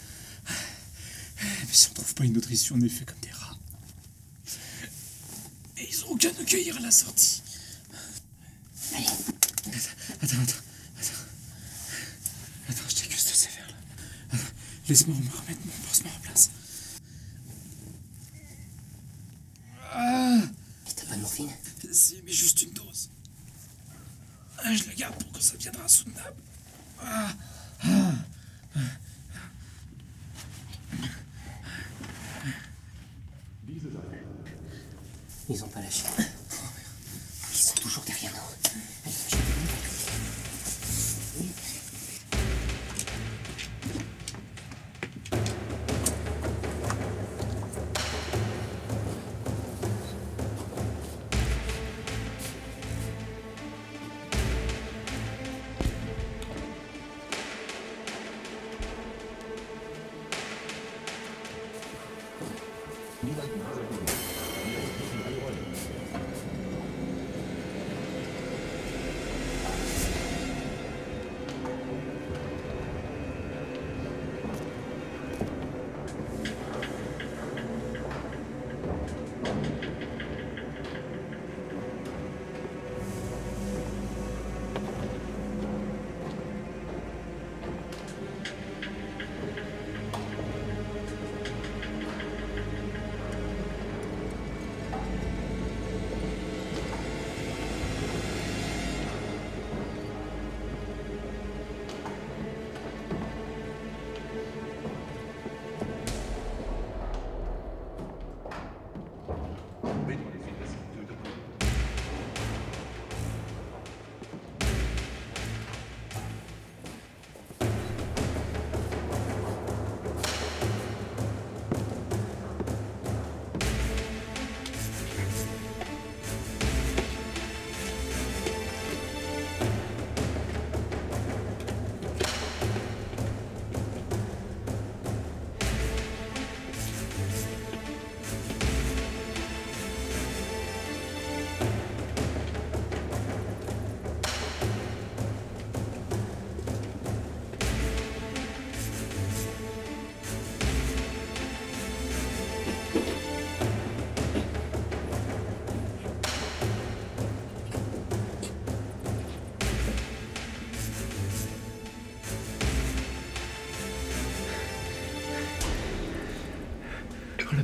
Mais si on trouve pas une autre issue, on est fait comme des rats. Et ils ont aucun accueillir à la sortie. Allez. Attends, je t'accuse de sévère là. Attends, laisse-moi me remettre mon pansement en place. Et t'as pas de morphine? Si, mais juste une dose. Je la garde pour que ça deviendra insoutenable. Ils ont pas lâché. Ils sont toujours derrière nous. Allez, je vais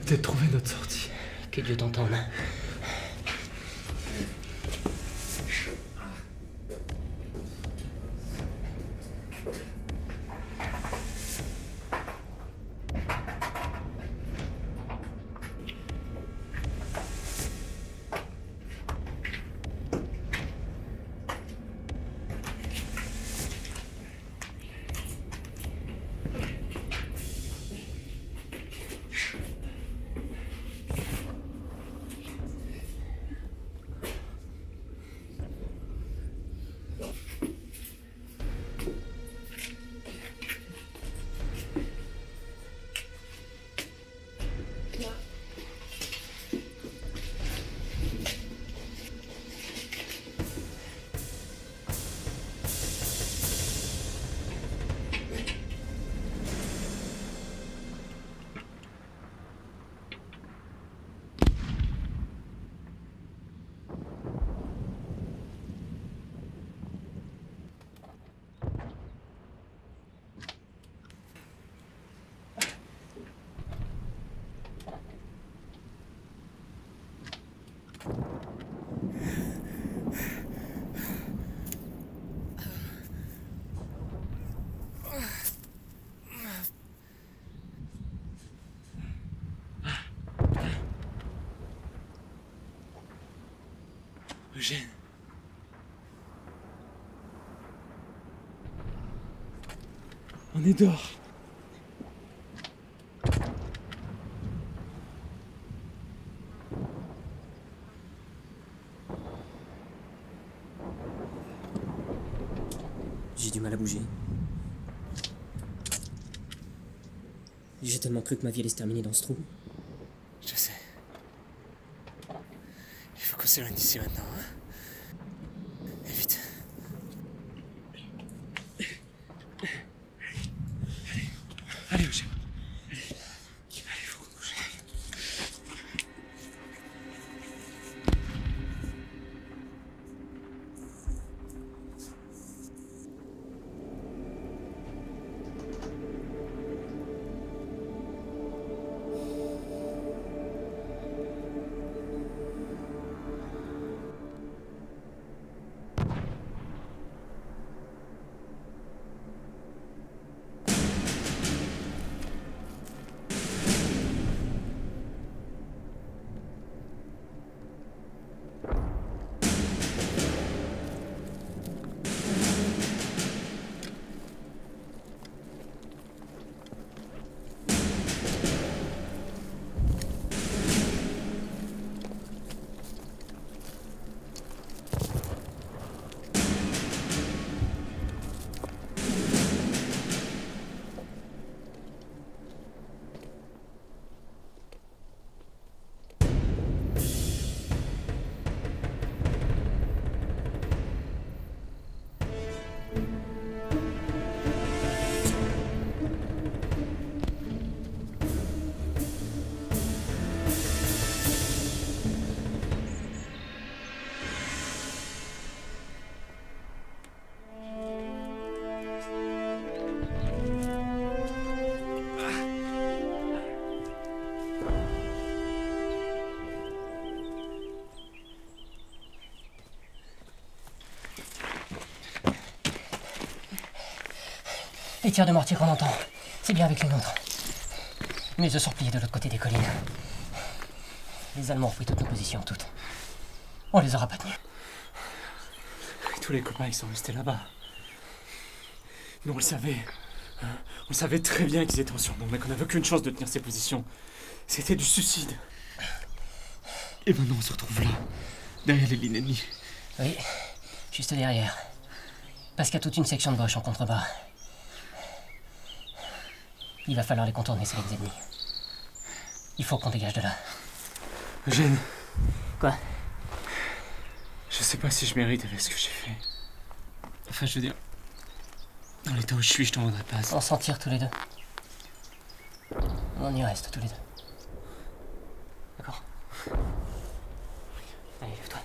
peut-être trouver notre sortie. Que Dieu t'entende. Eugène. On est dehors. J'ai du mal à bouger. J'ai tellement cru que ma vie allait se terminer dans ce trou. Je sais. Il faut qu'on s'éloigne d'ici maintenant, hein. Et vite. Allez, Eugène. Allez, faut qu'on bouge. Les tirs de mortier qu'on entend, c'est bien avec les nôtres. Mais ils se sont repliés de l'autre côté des collines. Les Allemands ont pris toutes nos positions, toutes. On les aura pas tenus. Tous les copains, ils sont restés là-bas. Nous, on le savait. Hein, on savait très bien qu'ils étaient en surnombre, mais qu'on n'avait aucune chance de tenir ces positions. C'était du suicide. Et maintenant, on se retrouve là, derrière les lignes ennemies. Oui, juste derrière. Parce qu'il y a toute une section de Boche en contrebas. Il va falloir les contourner, ces lignes ennemies. Il faut qu'on dégage de là. Eugène. Quoi? Je sais pas si je mérite avec ce que j'ai fait. Enfin, je veux dire, dans l'état où je suis, je t'en voudrais pas. On s'en tire tous les deux. On y reste tous les deux. D'accord? Allez, lève-toi.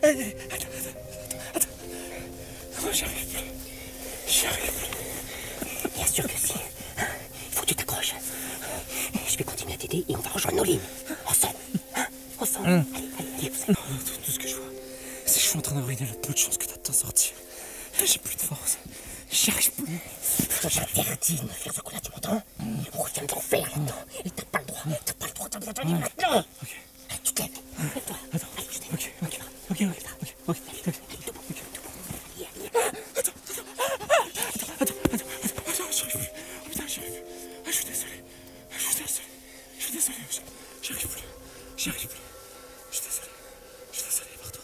Attends. Non, j'y arrive plus. Bien sûr que si. Il faut que tu t'accroches. Je vais continuer à t'aider et on va rejoindre nos lignes. Ensemble. Allez. Tout ce que je vois, c'est que je suis en train de ruiner le peu de chance que t'as de t'en sortir. J'ai plus de force. J'y arrive plus. J'interdis de me faire ce coup-là, tu m'entends? On vient de refaire là-dedans. Et t'as pas le droit de m'abandonner maintenant. Ok. Allez, tu te lèves. Lève-toi. Attends. Allez, je t'aide. Ok. Allez, debout. Attends, j'y arrive plus. Putain, j'y arrive plus. Je suis désolé. J'y arrive plus. Je suis désolé, pardon.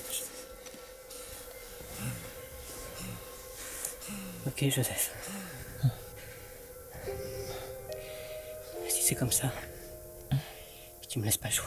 Ok, Joseph. Si c'est comme ça, tu me laisses pas jouer.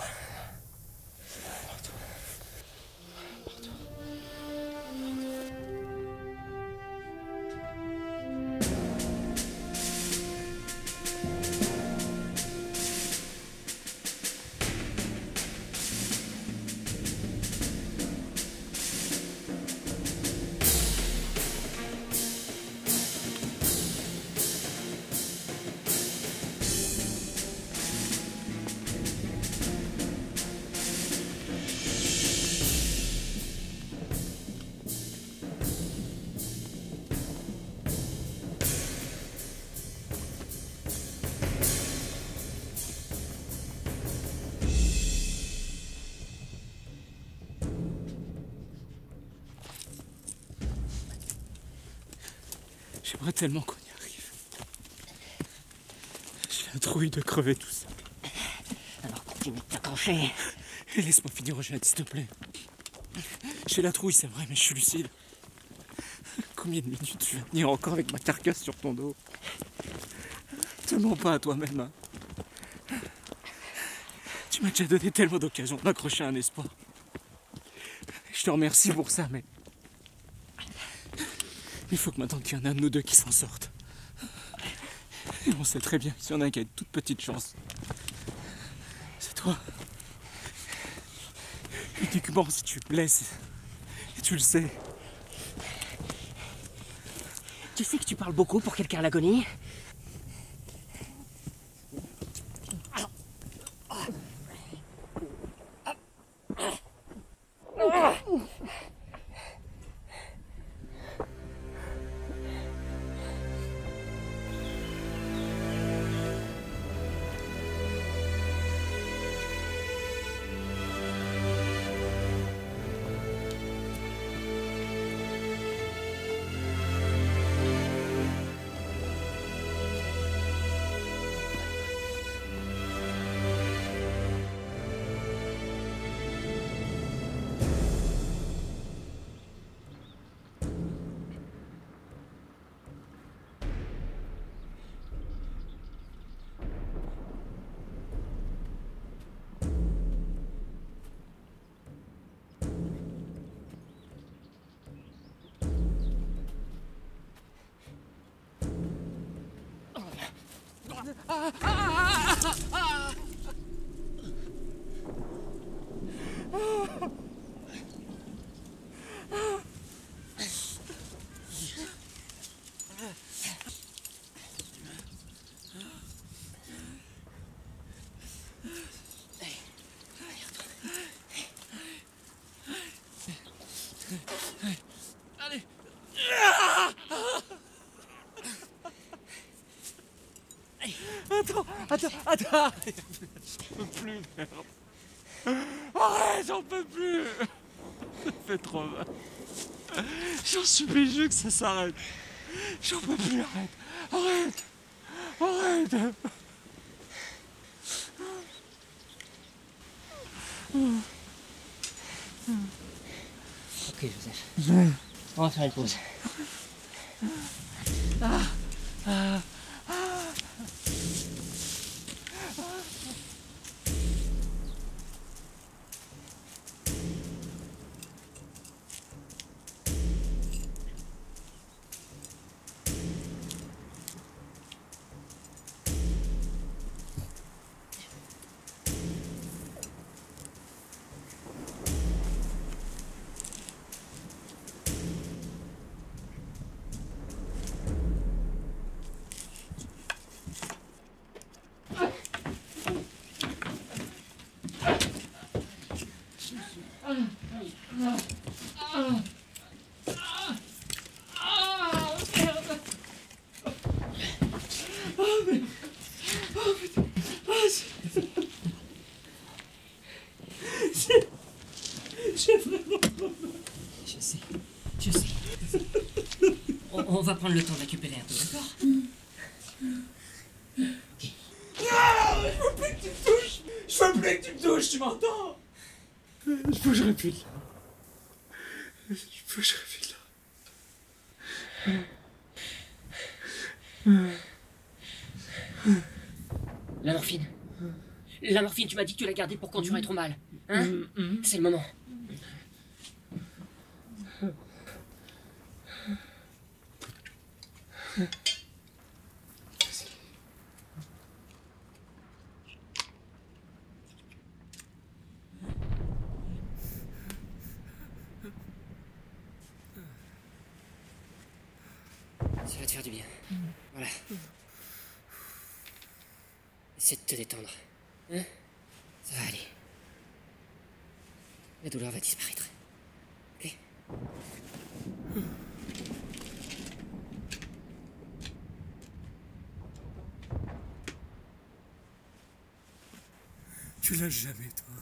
J'aimerais tellement qu'on y arrive. J'ai la trouille de crever tout ça. Alors continue de t'accrocher. Et laisse-moi finir, Eugène, s'il te plaît. J'ai la trouille, c'est vrai, mais je suis lucide. Combien de minutes tu vas tenir encore avec ma carcasse sur ton dos? Te mens pas à toi-même, hein. Tu m'as déjà donné tellement d'occasions d'accrocher un espoir. Je te remercie pour ça, mais... il faut que maintenant qu'il y en a un de nous deux qui s'en sorte. Et on sait très bien qu'il y en a un qui a une toute petite chance. C'est toi. Uniquement si tu me laisses. Et tu le sais. Tu sais que tu parles beaucoup pour quelqu'un à l'agonie? Attends. J'en peux plus, merde. Arrête, j'en peux plus. Ça fait trop mal. J'en supplie, je veux que ça s'arrête. J'en peux plus, arrête. Ok, Joseph. On va faire une pause. J'ai vraiment trop mal. Je sais. On va prendre le temps de récupérer un peu, d'accord? Ok. Ah, je veux plus que tu me touches. Je veux plus que tu me touches, tu m'entends? Je bougerai plus de là. Je bougerai plus de là. La morphine. La morphine, tu m'as dit que tu l'as gardée pour quand tu aurais trop mal. Hein? C'est le moment. Ça va te faire du bien. Voilà. Essaie de te détendre. Hein? Ça va aller. La douleur va disparaître. Ok? Tu lâches jamais, toi.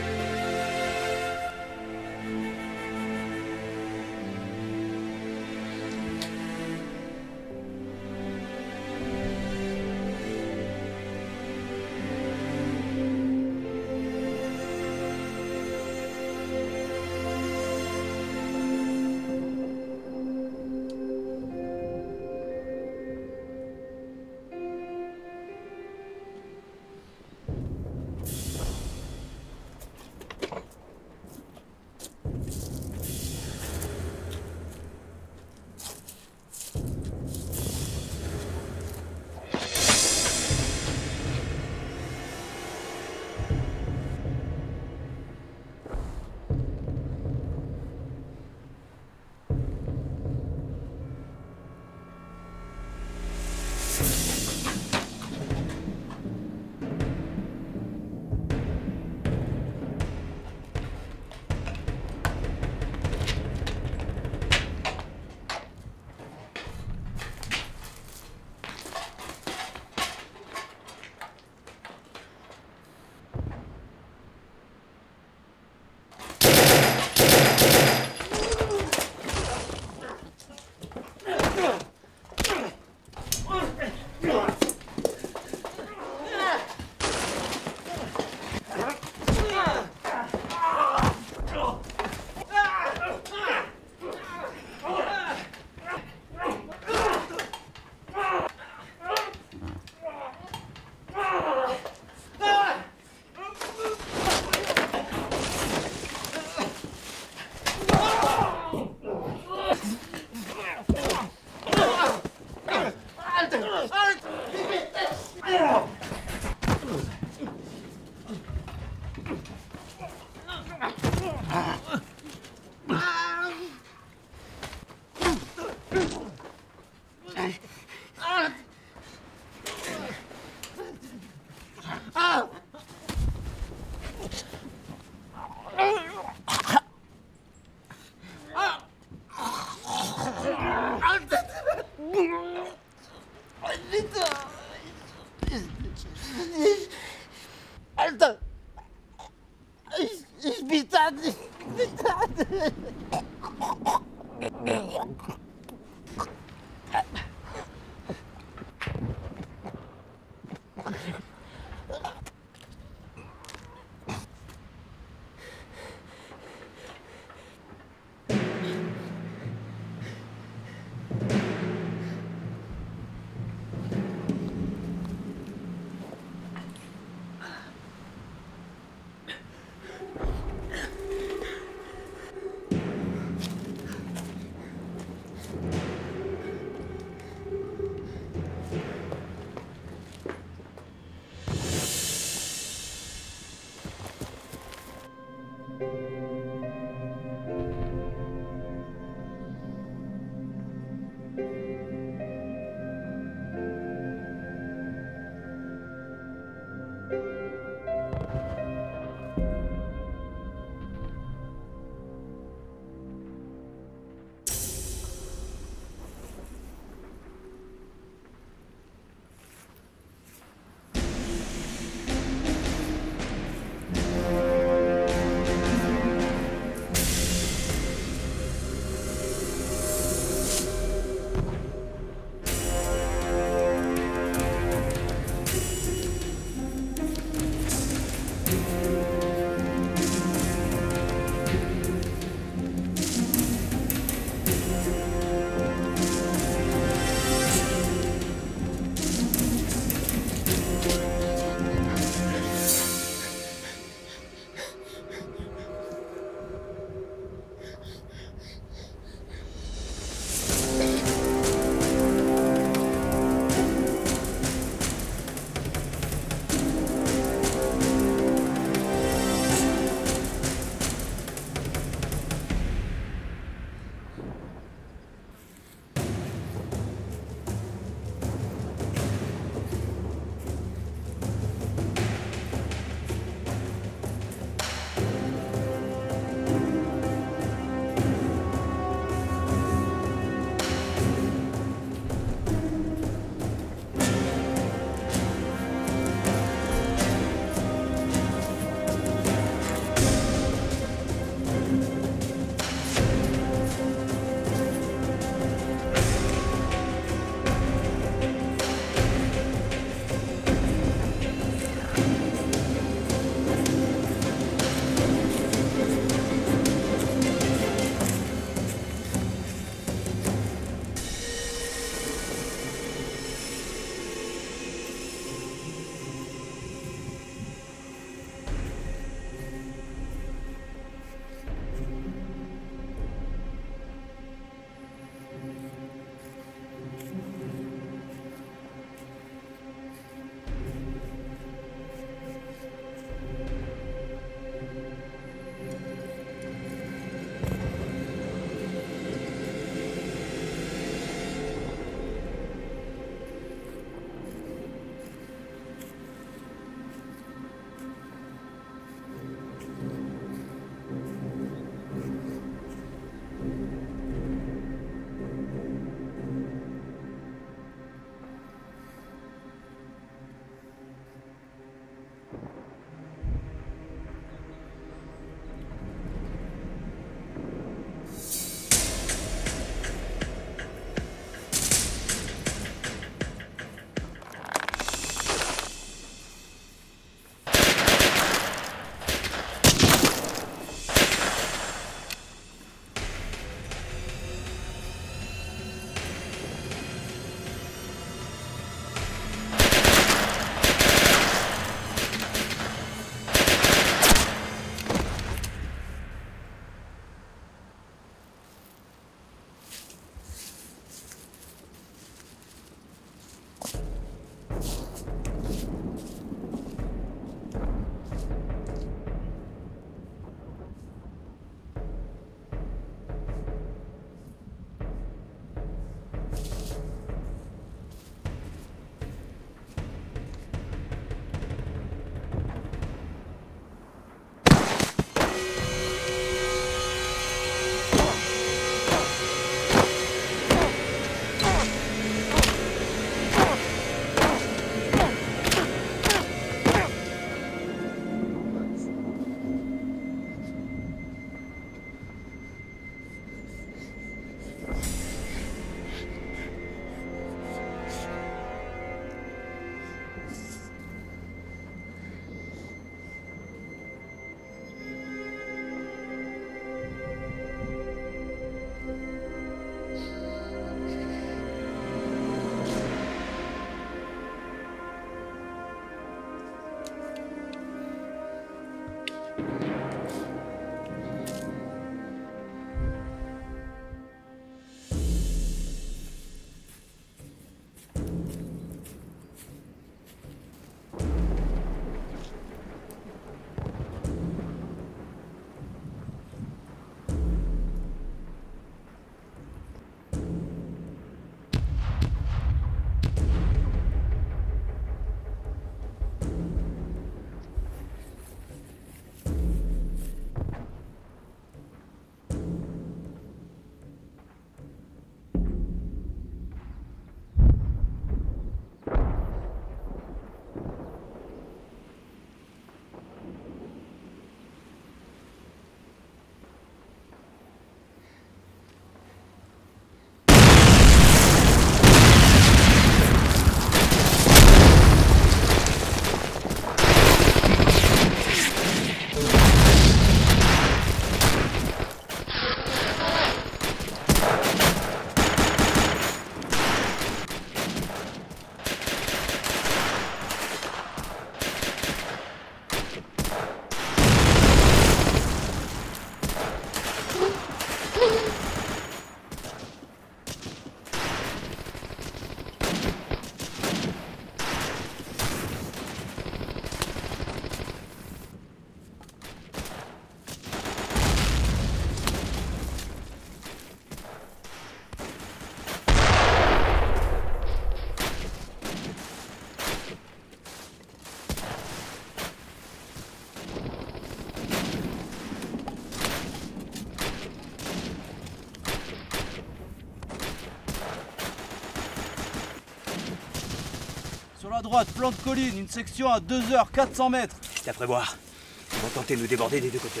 à droite, flanc de colline, une section à 2h, 400 mètres. C'est à prévoir. Ils vont tenter de nous déborder des deux côtés.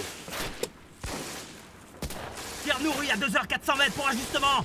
Tire nourri à 2h, 400 mètres pour ajustement.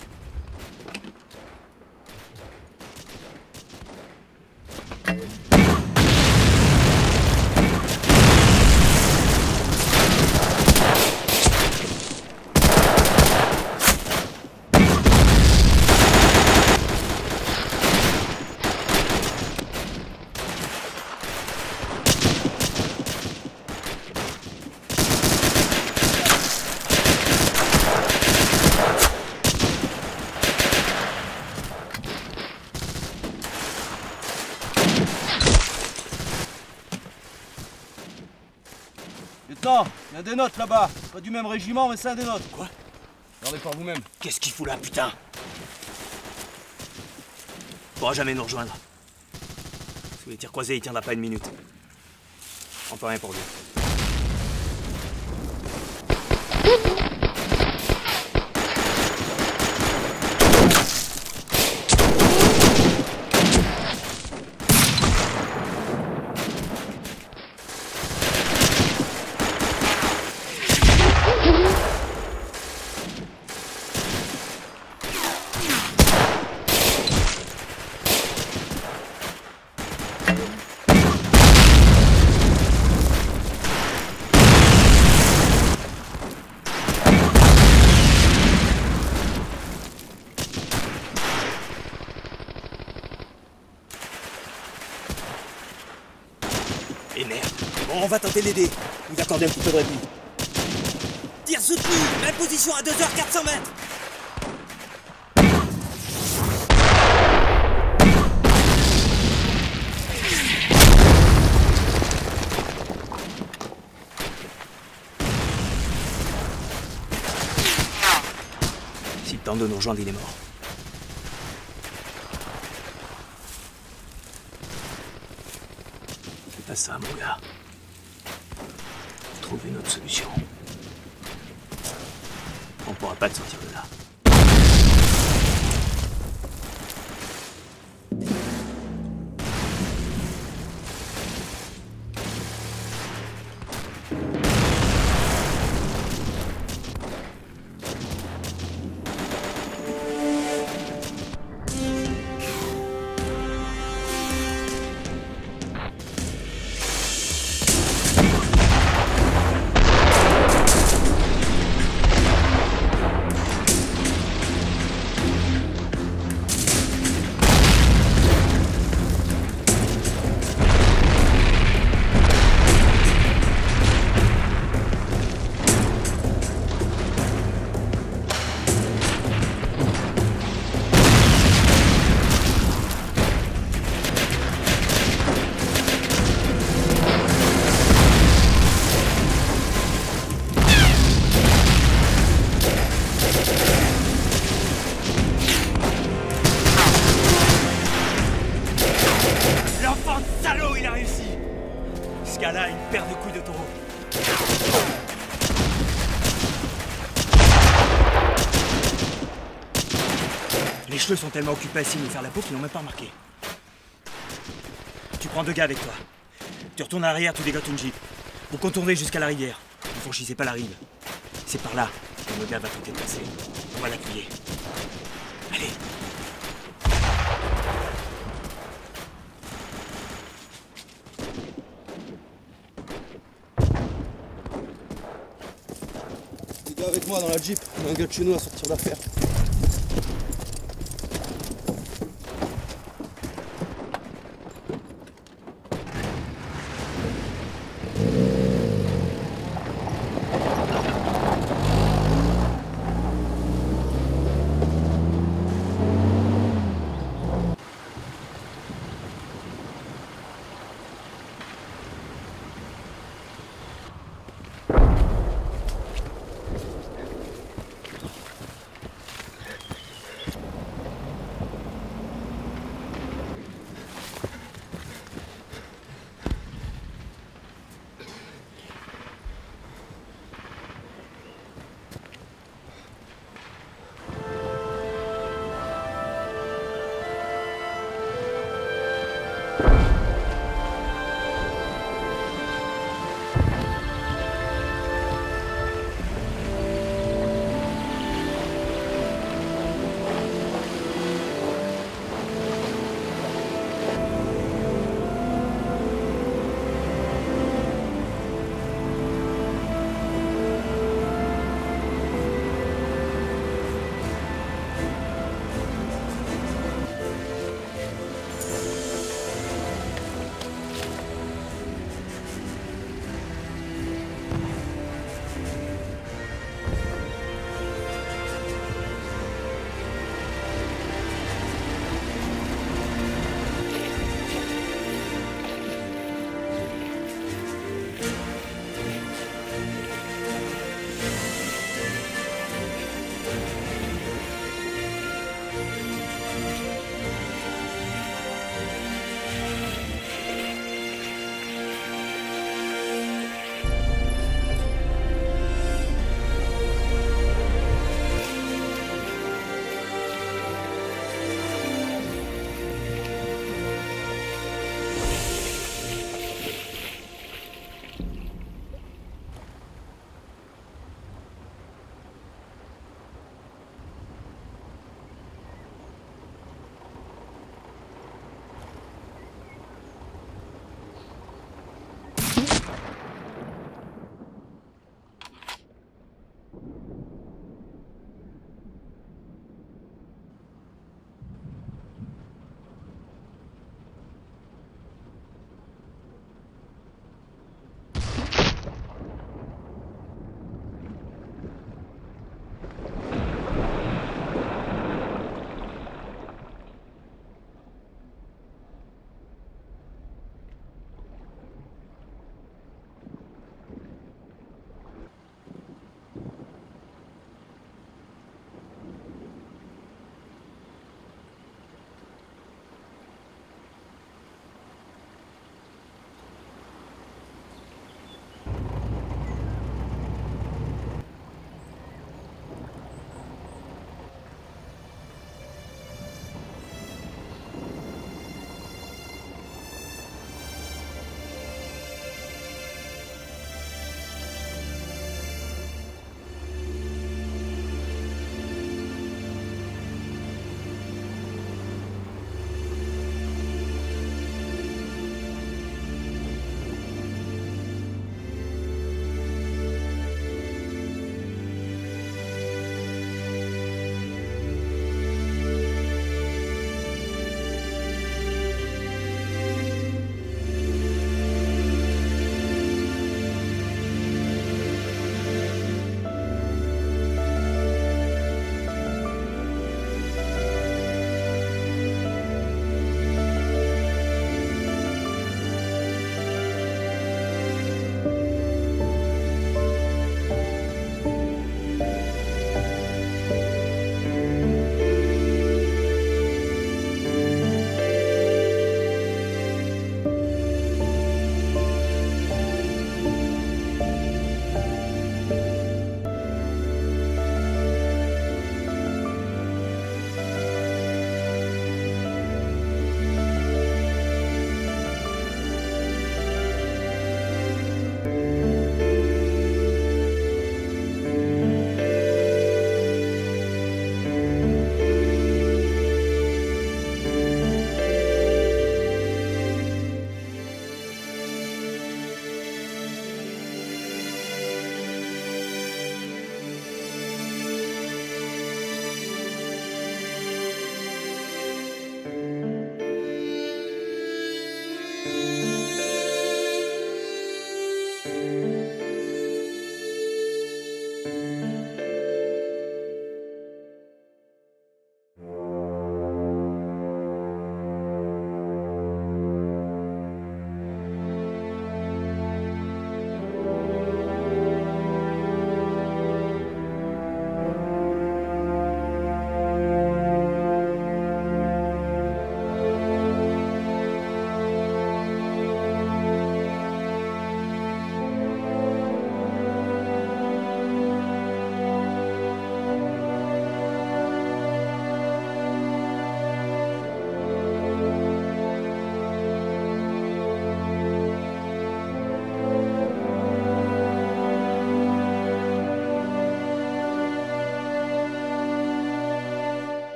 Lieutenant, il y a des notes là-bas. Pas du même régiment, mais c'est un des nôtres. Quoi? Regardez par vous-même. Qu'est-ce qu'il fout là, putain? Il pourra jamais nous rejoindre. Sous les tirs croisés, il tiendra pas une minute. On peut rien pour lui. Et merde. Bon, on va tenter de l'aider. Vous accordez un petit peu de répit. Tir soutenu. Même position à 2h, 400 mètres. S'il tente de nous rejoindre, il est mort. C'est pas ça, mon gars. Trouve une autre solution. On pourra pas te sortir de là. L'enfant de salaud, il a réussi! Ce gars-là a une paire de couilles de taureau. Les cheveux sont tellement occupés à essayer de nous faire la peau qu'ils n'ont même pas remarqué. Tu prends 2 gars avec toi. Tu retournes à l'arrière, tu dégotes une jeep. Vous contournez jusqu'à la rivière. Ne franchissez pas la rive. C'est par là que le gars va tenter de passer. On va l'appuyer. Allez! Les gars avec moi dans la jeep. On a un gars de chez nous à sortir d'affaire.